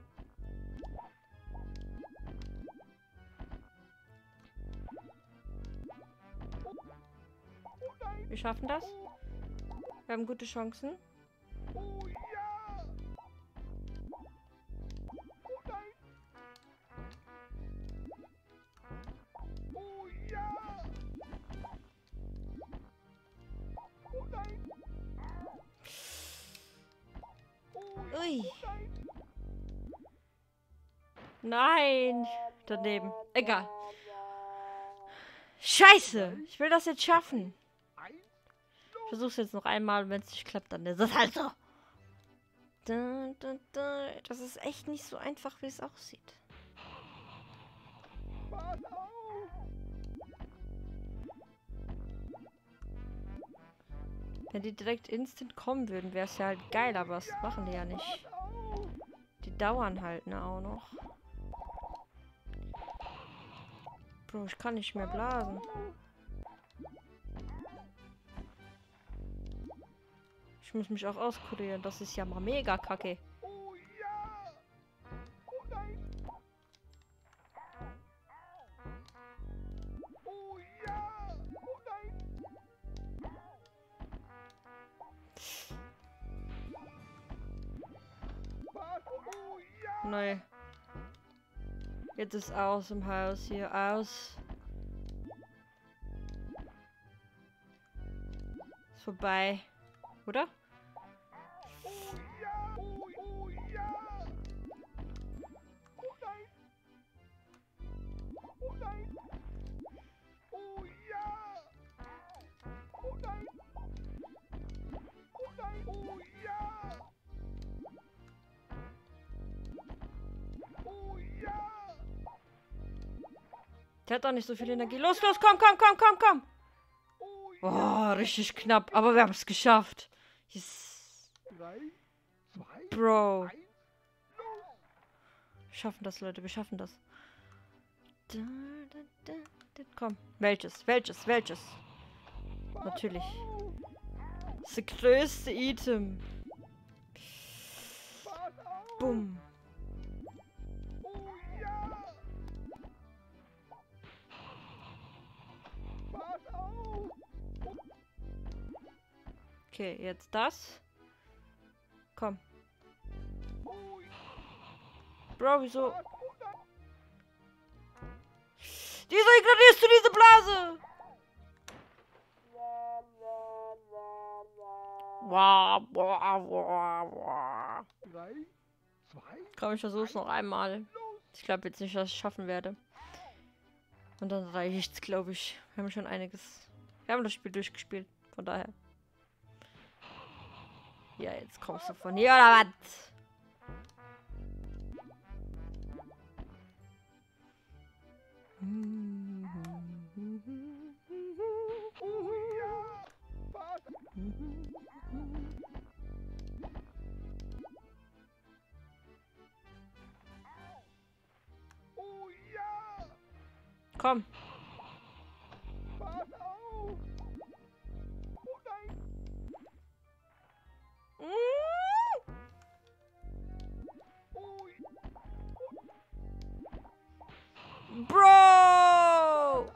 Oh nein! Wir schaffen das. Wir haben gute Chancen. Oh ja! Oh nein! Oh ja! Oh nein! Oh ja! Ui. Oh nein! Nein. Daneben. Egal. Scheiße. Ich will das jetzt schaffen. 1, Ich versuch's jetzt noch einmal und wenn es nicht klappt, dann ist es halt so. Das ist echt nicht so einfach, wie es aussieht. pass auf! Wenn die direkt instant kommen würden, wäre es ja halt geil, aber das machen die ja nicht. Pass auf! Die dauern halt, ne, auch noch. Bro, ich kann nicht mehr blasen. Ich muss mich auch auskurieren, das ist ja mal mega kacke. Oh ja! Oh nein! Oh ja! Oh nein! Pass! Oh ja! Nee. Jetzt ist aus im Haus hier. Aus. Ist vorbei. Oder? Oh ja! Oh ja! Oh nein! Oh nein! Oh ja! Oh nein! Oh nein! Oh ja! Der hat doch nicht so viel Energie. Los, los, komm, komm, komm, komm, komm. Oh, richtig knapp. Aber wir haben es geschafft. Yes. 3, 2, Bro. 1, los! Wir schaffen das, Leute. Wir schaffen das. Komm. Welches? Welches? Welches? Natürlich. Das größte Item. Bumm. Oh ja! Pass auf! Okay, jetzt das. Komm. Oh, Bro, wieso? pass auf! Wieso ignorierst du diese Blase? Wow, wow, wow, wow. 3, 2, Komm, ich versuch's noch einmal. Ich glaube jetzt nicht, dass ich es schaffen werde. Und dann reicht's, glaube ich. Wir haben schon einiges. Wir haben das Spiel durchgespielt. Von daher. Ja, jetzt kommst du von hier oder was? oh ja! Pass Oh ja! Komm. Pass auf! Oh nein! Oh, Bro!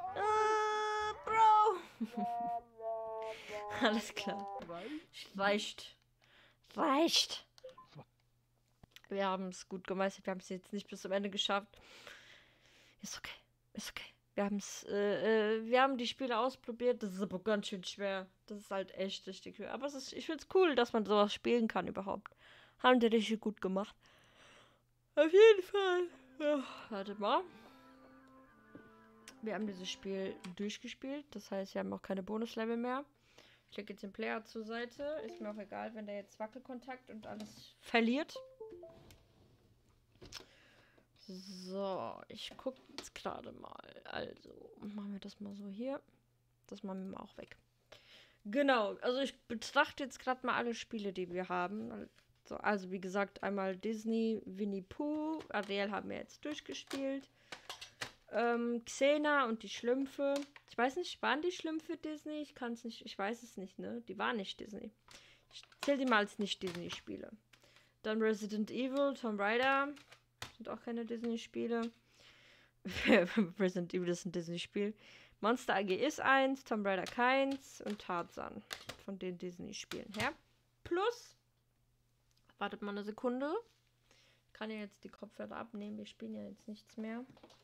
Bro! Alles klar. 3, Reicht. Reicht. Wir haben es gut gemeistert. Wir haben es jetzt nicht bis zum Ende geschafft. Ist okay. Ist okay. Wir haben die Spiele ausprobiert. Das ist aber ganz schön schwer. Das ist halt echt richtig schwer. Aber ich finde es cool, dass man sowas spielen kann überhaupt. Haben die richtig gut gemacht. Auf jeden Fall. Ja, warte mal. Wir haben dieses Spiel durchgespielt. Das heißt, wir haben auch keine Bonuslevel mehr. Ich lege jetzt den Player zur Seite. Ist mir auch egal, wenn der jetzt Wackelkontakt und alles verliert. So, ich gucke jetzt gerade mal. Also, machen wir das mal so hier. Das machen wir mal auch weg. Genau, also ich betrachte jetzt gerade mal alle Spiele, die wir haben. Also, wie gesagt, einmal Disney, Winnie Pooh. Ariel haben wir jetzt durchgespielt. Xena und die Schlümpfe. Ich weiß nicht, waren die Schlümpfe Disney? Ich kann es nicht, ich weiß es nicht, ne? Die waren nicht Disney. Ich zähle die mal als Nicht-Disney-Spiele. Dann Resident Evil, Tomb Raider. Sind auch keine Disney-Spiele. Resident Evil ist ein Disney-Spiel. Monster AG ist eins, Tomb Raider keins und Tarzan von den Disney-Spielen her. Plus, wartet mal eine Sekunde. Ich kann ja jetzt die Kopfhörer abnehmen. Wir spielen ja jetzt nichts mehr.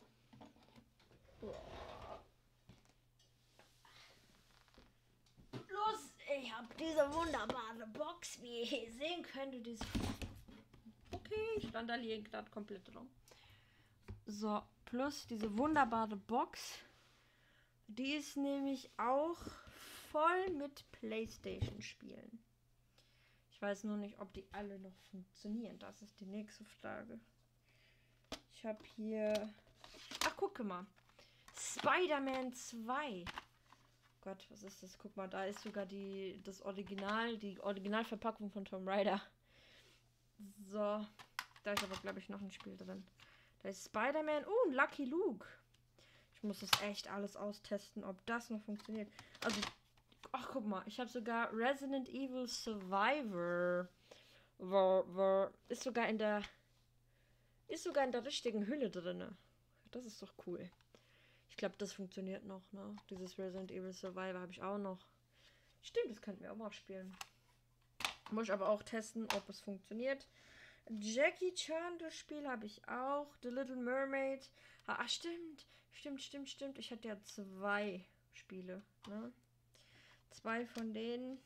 Plus, ich habe diese wunderbare Box, wie ihr hier sehen könnt. Okay, ich randaliere gerade komplett rum. So, plus diese wunderbare Box. Die ist nämlich auch voll mit PlayStation-Spielen. Ich weiß nur nicht, ob die alle noch funktionieren. Das ist die nächste Frage. Ich habe hier... Ach, gucke mal. Spider-Man 2. Gott, was ist das? Guck mal, da ist sogar die Originalverpackung von Tomb Raider. So, da ist aber, glaube ich, noch ein Spiel drin. Da ist Spider-Man. Oh, ein Lucky Luke. Ich muss das echt alles austesten, ob das noch funktioniert. Also, ach, guck mal, ich habe sogar Resident Evil Survivor. Ist sogar in der richtigen Hülle drin. Das ist doch cool. Ich glaube, das funktioniert noch, ne? Dieses Resident Evil Survivor habe ich auch noch. Stimmt, das könnten wir auch mal spielen. Muss ich aber auch testen, ob es funktioniert. Jackie Chan, das Spiel habe ich auch. The Little Mermaid. Ah, stimmt. Stimmt. Ich hatte ja 2 Spiele, ne? 2 von denen.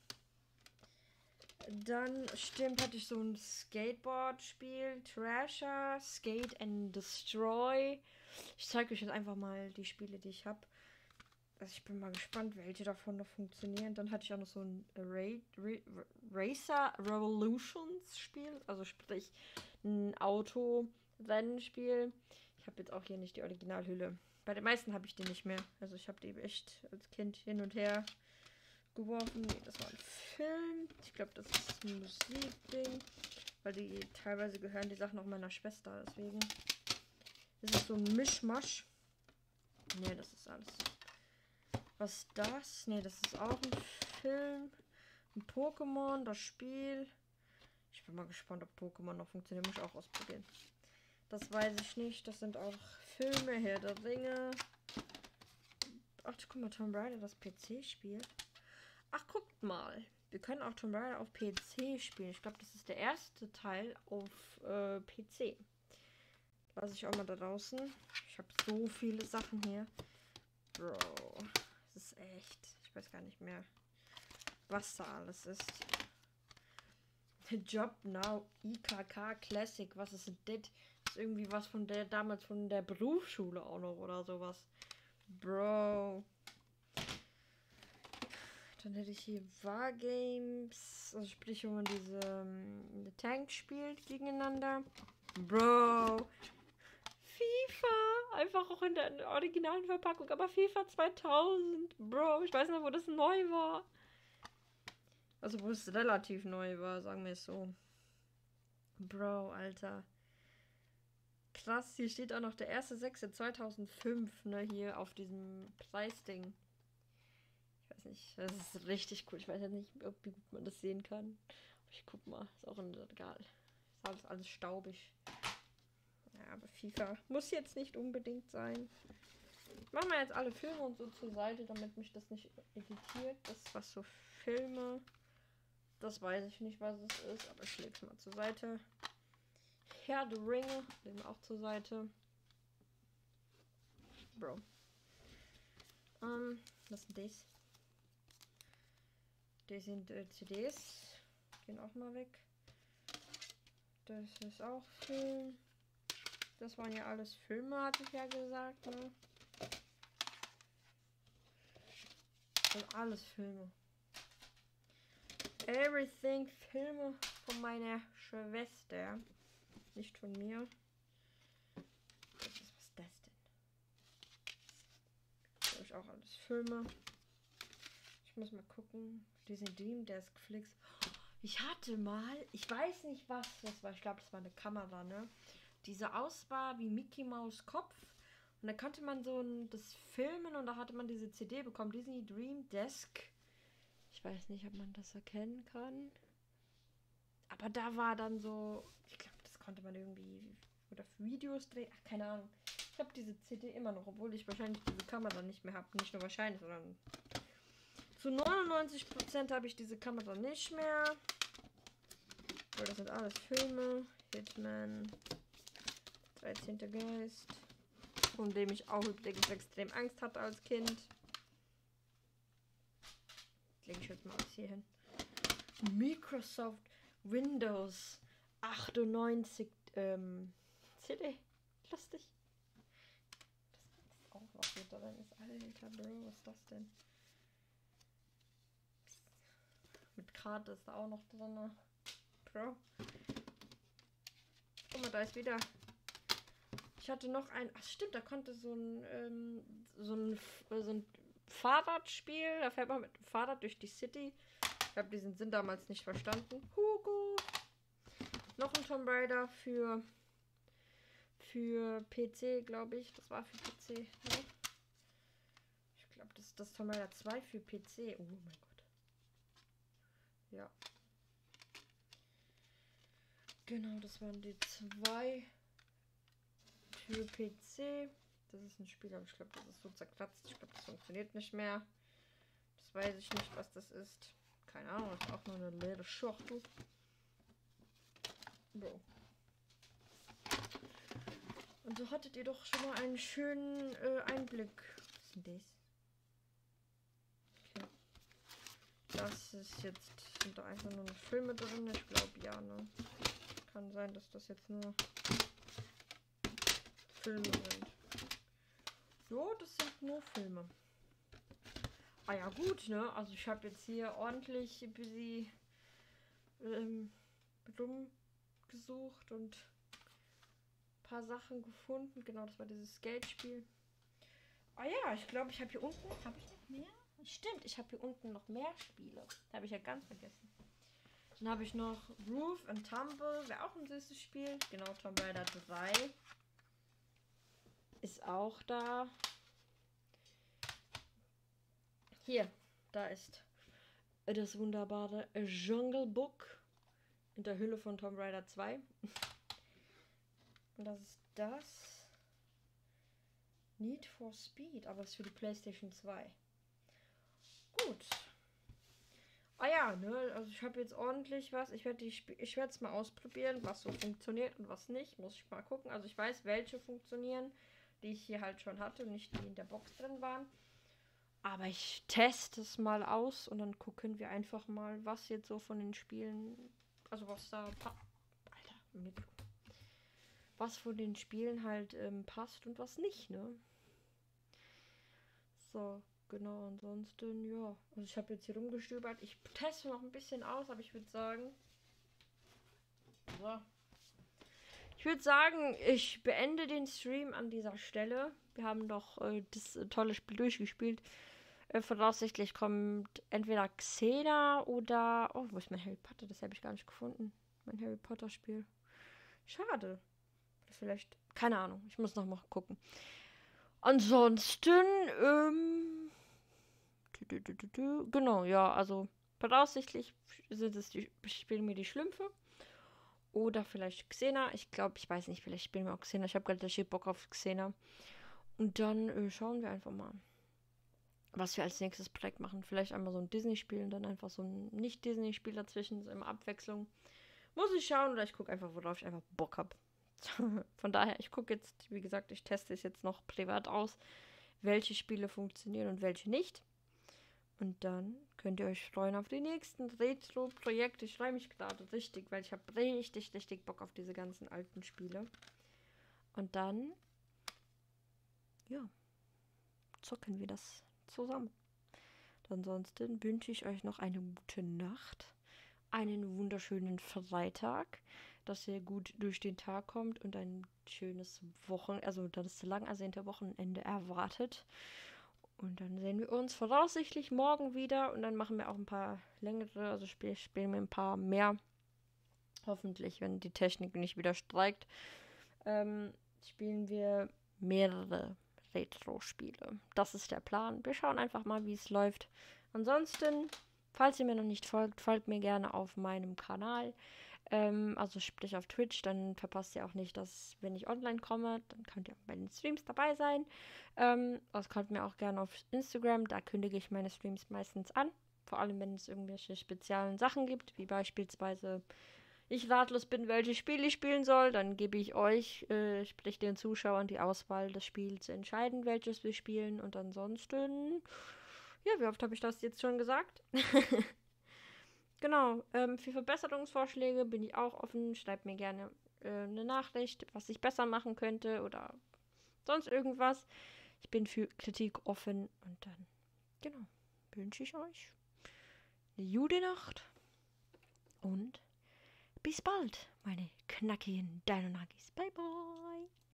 Dann, stimmt, hatte ich so ein Skateboard-Spiel. Thrasher, Skate and Destroy. Ich zeige euch jetzt einfach mal die Spiele, die ich habe. Also ich bin mal gespannt, welche davon noch funktionieren. Dann hatte ich auch noch so ein Racer Revolutions Spiel. Also sprich ein Auto-Rennspiel. Ich habe jetzt auch hier nicht die Originalhülle. Bei den meisten habe ich die nicht mehr. Also ich habe die echt als Kind hin und her geworfen. Nee, das war ein Film. Ich glaube, das ist ein Musikding. Weil die teilweise gehören die Sachen auch meiner Schwester. Deswegen ist es so ein Mischmasch. Nee, das ist alles. Was ist das? Nee, das ist auch ein Film. Ein Pokémon, das Spiel. Ich bin mal gespannt, ob Pokémon noch funktioniert. Muss ich auch ausprobieren. Das weiß ich nicht. Das sind auch Filme, Herr der Ringe. Ach, guck mal, Tomb Raider, das PC-Spiel. Ach, guckt mal. Wir können auch Tomb Raider auf PC spielen. Ich glaube, das ist der erste Teil auf PC. Lasse ich auch mal da draußen. Ich habe so viele Sachen hier. Bro, das ist echt. Ich weiß gar nicht mehr, was da alles ist. Job Now IKK Classic. Was ist denn das? Das ist irgendwie was von der damals von der Berufsschule auch noch oder sowas. Bro. Dann hätte ich hier Wargames. Also sprich, wo man diese Tank spielt gegeneinander. Bro. FIFA. Einfach auch in der originalen Verpackung. Aber FIFA 2000. Bro, ich weiß noch, wo das neu war. Also wo es relativ neu war, sagen wir es so. Bro, Alter. Krass, hier steht auch noch der 1.6.2005, ne, hier auf diesem Preisding. Ich weiß nicht, das ist richtig cool. Ich weiß jetzt nicht, wie gut man das sehen kann. Ich guck mal, ist auch ein Regal. Ist alles staubig. Ja, aber FIFA muss jetzt nicht unbedingt sein. Ich mache mal jetzt alle Filme und so zur Seite, damit mich das nicht irritiert. Das ist was so Filme. Das weiß ich nicht, was es ist, aber ich lege es mal zur Seite. Herr der Ringe, legen wir auch zur Seite. Bro. Was ist das? Das sind CDs. Gehen auch mal weg. Das ist auch Film. Das waren ja alles Filme, hatte ich ja gesagt, ne? Das sind alles Filme. Everything Filme von meiner Schwester. Nicht von mir. Was ist das denn? Da habe ich auch alles Filme. Ich muss mal gucken. Diesen Dream Desk Flix. Ich hatte mal, ich weiß nicht was das war. Ich glaube, das war eine Kamera, ne? Diese Auswahl wie Mickey Mouse Kopf. Und da konnte man so das filmen und da hatte man diese CD bekommen. Disney Dream Desk. Ich weiß nicht, ob man das erkennen kann. Aber da war dann so, ich glaube, das konnte man irgendwie oder Videos drehen. Ach, keine Ahnung. Ich habe diese CD immer noch, obwohl ich wahrscheinlich diese Kamera nicht mehr habe. Nicht nur wahrscheinlich, sondern zu 99% habe ich diese Kamera nicht mehr. So, das sind alles Filme. Hitman. 13. Geist. Von dem ich auch übrigens extrem Angst hatte als Kind. Lege ich jetzt mal alles hier hin. Microsoft Windows 98 CD. Lustig. Das ist auch was hier drin ist. Alter, Bro, was ist das denn? Mit Karte ist da auch noch drin. Bro. Guck mal, da ist wieder. Ich hatte noch ein. Ach stimmt, da konnte so ein Fahrradspiel. Da fährt man mit dem Fahrrad durch die City. Ich habe diesen Sinn damals nicht verstanden. Hugo. Noch ein Tomb Raider für PC, glaube ich. Das war für PC. Ne? Ich glaube, das ist das Tomb Raider 2 für PC. Oh mein Gott. Ja. Genau, das waren die 2 für PC. Das ist ein Spiel, aber ich glaube, das ist so zerkratzt. Ich glaube, das funktioniert nicht mehr. Das weiß ich nicht, was das ist. Keine Ahnung, das ist auch nur eine leere Schachtel. So. Und so hattet ihr doch schon mal einen schönen Einblick. Was ist denn das? Okay. Das ist jetzt, sind da einfach nur Filme drin? Ich glaube ja, ne? Kann sein, dass das jetzt nur Filme sind. Jo, das sind nur Filme. Ah ja, gut, ne? Also ich habe jetzt hier ordentlich busy rumgesucht und ein paar Sachen gefunden. Genau, das war dieses Geldspiel. Ah ja, ich glaube, ich habe hier unten... Habe ich noch mehr? Stimmt, ich habe hier unten noch mehr Spiele. Habe ich ja ganz vergessen. Dann habe ich noch Roof and Tumble. Wäre auch ein süßes Spiel. Genau, Tomb Raider 3. Ist auch da. Hier, da ist das wunderbare Jungle Book in der Hülle von Tomb Raider 2. Und das ist das. Need for Speed, aber es ist für die PlayStation 2. Gut. Ah ja, ne, also ich habe jetzt ordentlich was. Ich werde es mal ausprobieren, was so funktioniert und was nicht. Muss ich mal gucken. Also ich weiß, welche funktionieren, die ich hier halt schon hatte und nicht die in der Box drin waren. Aber ich teste es mal aus und dann gucken wir einfach mal, was jetzt so von den Spielen, also was da Alter, was von den Spielen halt passt und was nicht, ne? So, genau, ansonsten, ja. Also ich habe jetzt hier rumgestöbert. Ich teste noch ein bisschen aus, aber ich würde sagen... So. Ich würde sagen, ich beende den Stream an dieser Stelle. Wir haben doch das tolle Spiel durchgespielt. Voraussichtlich kommt entweder Xena oder... Oh, wo ist mein Harry Potter? Das habe ich gar nicht gefunden. Mein Harry Potter Spiel. Schade. Vielleicht... Keine Ahnung. Ich muss noch mal gucken. Ansonsten, genau, ja, also voraussichtlich sind es spielen mir die Schlümpfe. Oder vielleicht Xena. Ich glaube, ich weiß nicht, vielleicht spielen wir auch Xena. Ich habe gerade richtig Bock auf Xena. Und dann schauen wir einfach mal, was wir als nächstes Projekt machen. Vielleicht einmal so ein Disney-Spiel und dann einfach so ein Nicht-Disney-Spiel dazwischen, so immer Abwechslung. Muss ich schauen oder ich gucke einfach, worauf ich einfach Bock habe. Von daher, ich gucke jetzt, wie gesagt, ich teste es jetzt noch privat aus, welche Spiele funktionieren und welche nicht. Und dann könnt ihr euch freuen auf die nächsten Retro-Projekte. Ich freue mich gerade richtig, weil ich habe richtig Bock auf diese ganzen alten Spiele. Und dann, ja, zocken wir das zusammen. Ansonsten wünsche ich euch noch eine gute Nacht, einen wunderschönen Freitag, dass ihr gut durch den Tag kommt und ein schönes das lang ersehnte Wochenende erwartet. Und dann sehen wir uns voraussichtlich morgen wieder und dann machen wir auch ein paar längere, also spielen wir ein paar mehr. Hoffentlich, wenn die Technik nicht wieder streikt, spielen wir mehrere Retro-Spiele. Das ist der Plan. Wir schauen einfach mal, wie es läuft. Ansonsten, falls ihr mir noch nicht folgt, folgt mir gerne auf meinem Kanal. Also sprich auf Twitch, dann verpasst ihr auch nicht, dass, wenn ich online komme, dann könnt ihr auch bei den Streams dabei sein. Das könnt mir auch gerne auf Instagram, da kündige ich meine Streams meistens an. Vor allem, wenn es irgendwelche speziellen Sachen gibt, wie beispielsweise ich ratlos bin, welches Spiel ich spielen soll, dann gebe ich euch, sprich den Zuschauern, die Auswahl, das Spiel zu entscheiden, welches wir spielen. Und ansonsten, ja, wie oft habe ich das jetzt schon gesagt? Genau, für Verbesserungsvorschläge bin ich auch offen. Schreibt mir gerne eine Nachricht, was ich besser machen könnte oder sonst irgendwas. Ich bin für Kritik offen und dann, genau, wünsche ich euch eine gute Nacht und bis bald, meine knackigen Dino-Nuggies. Bye, bye.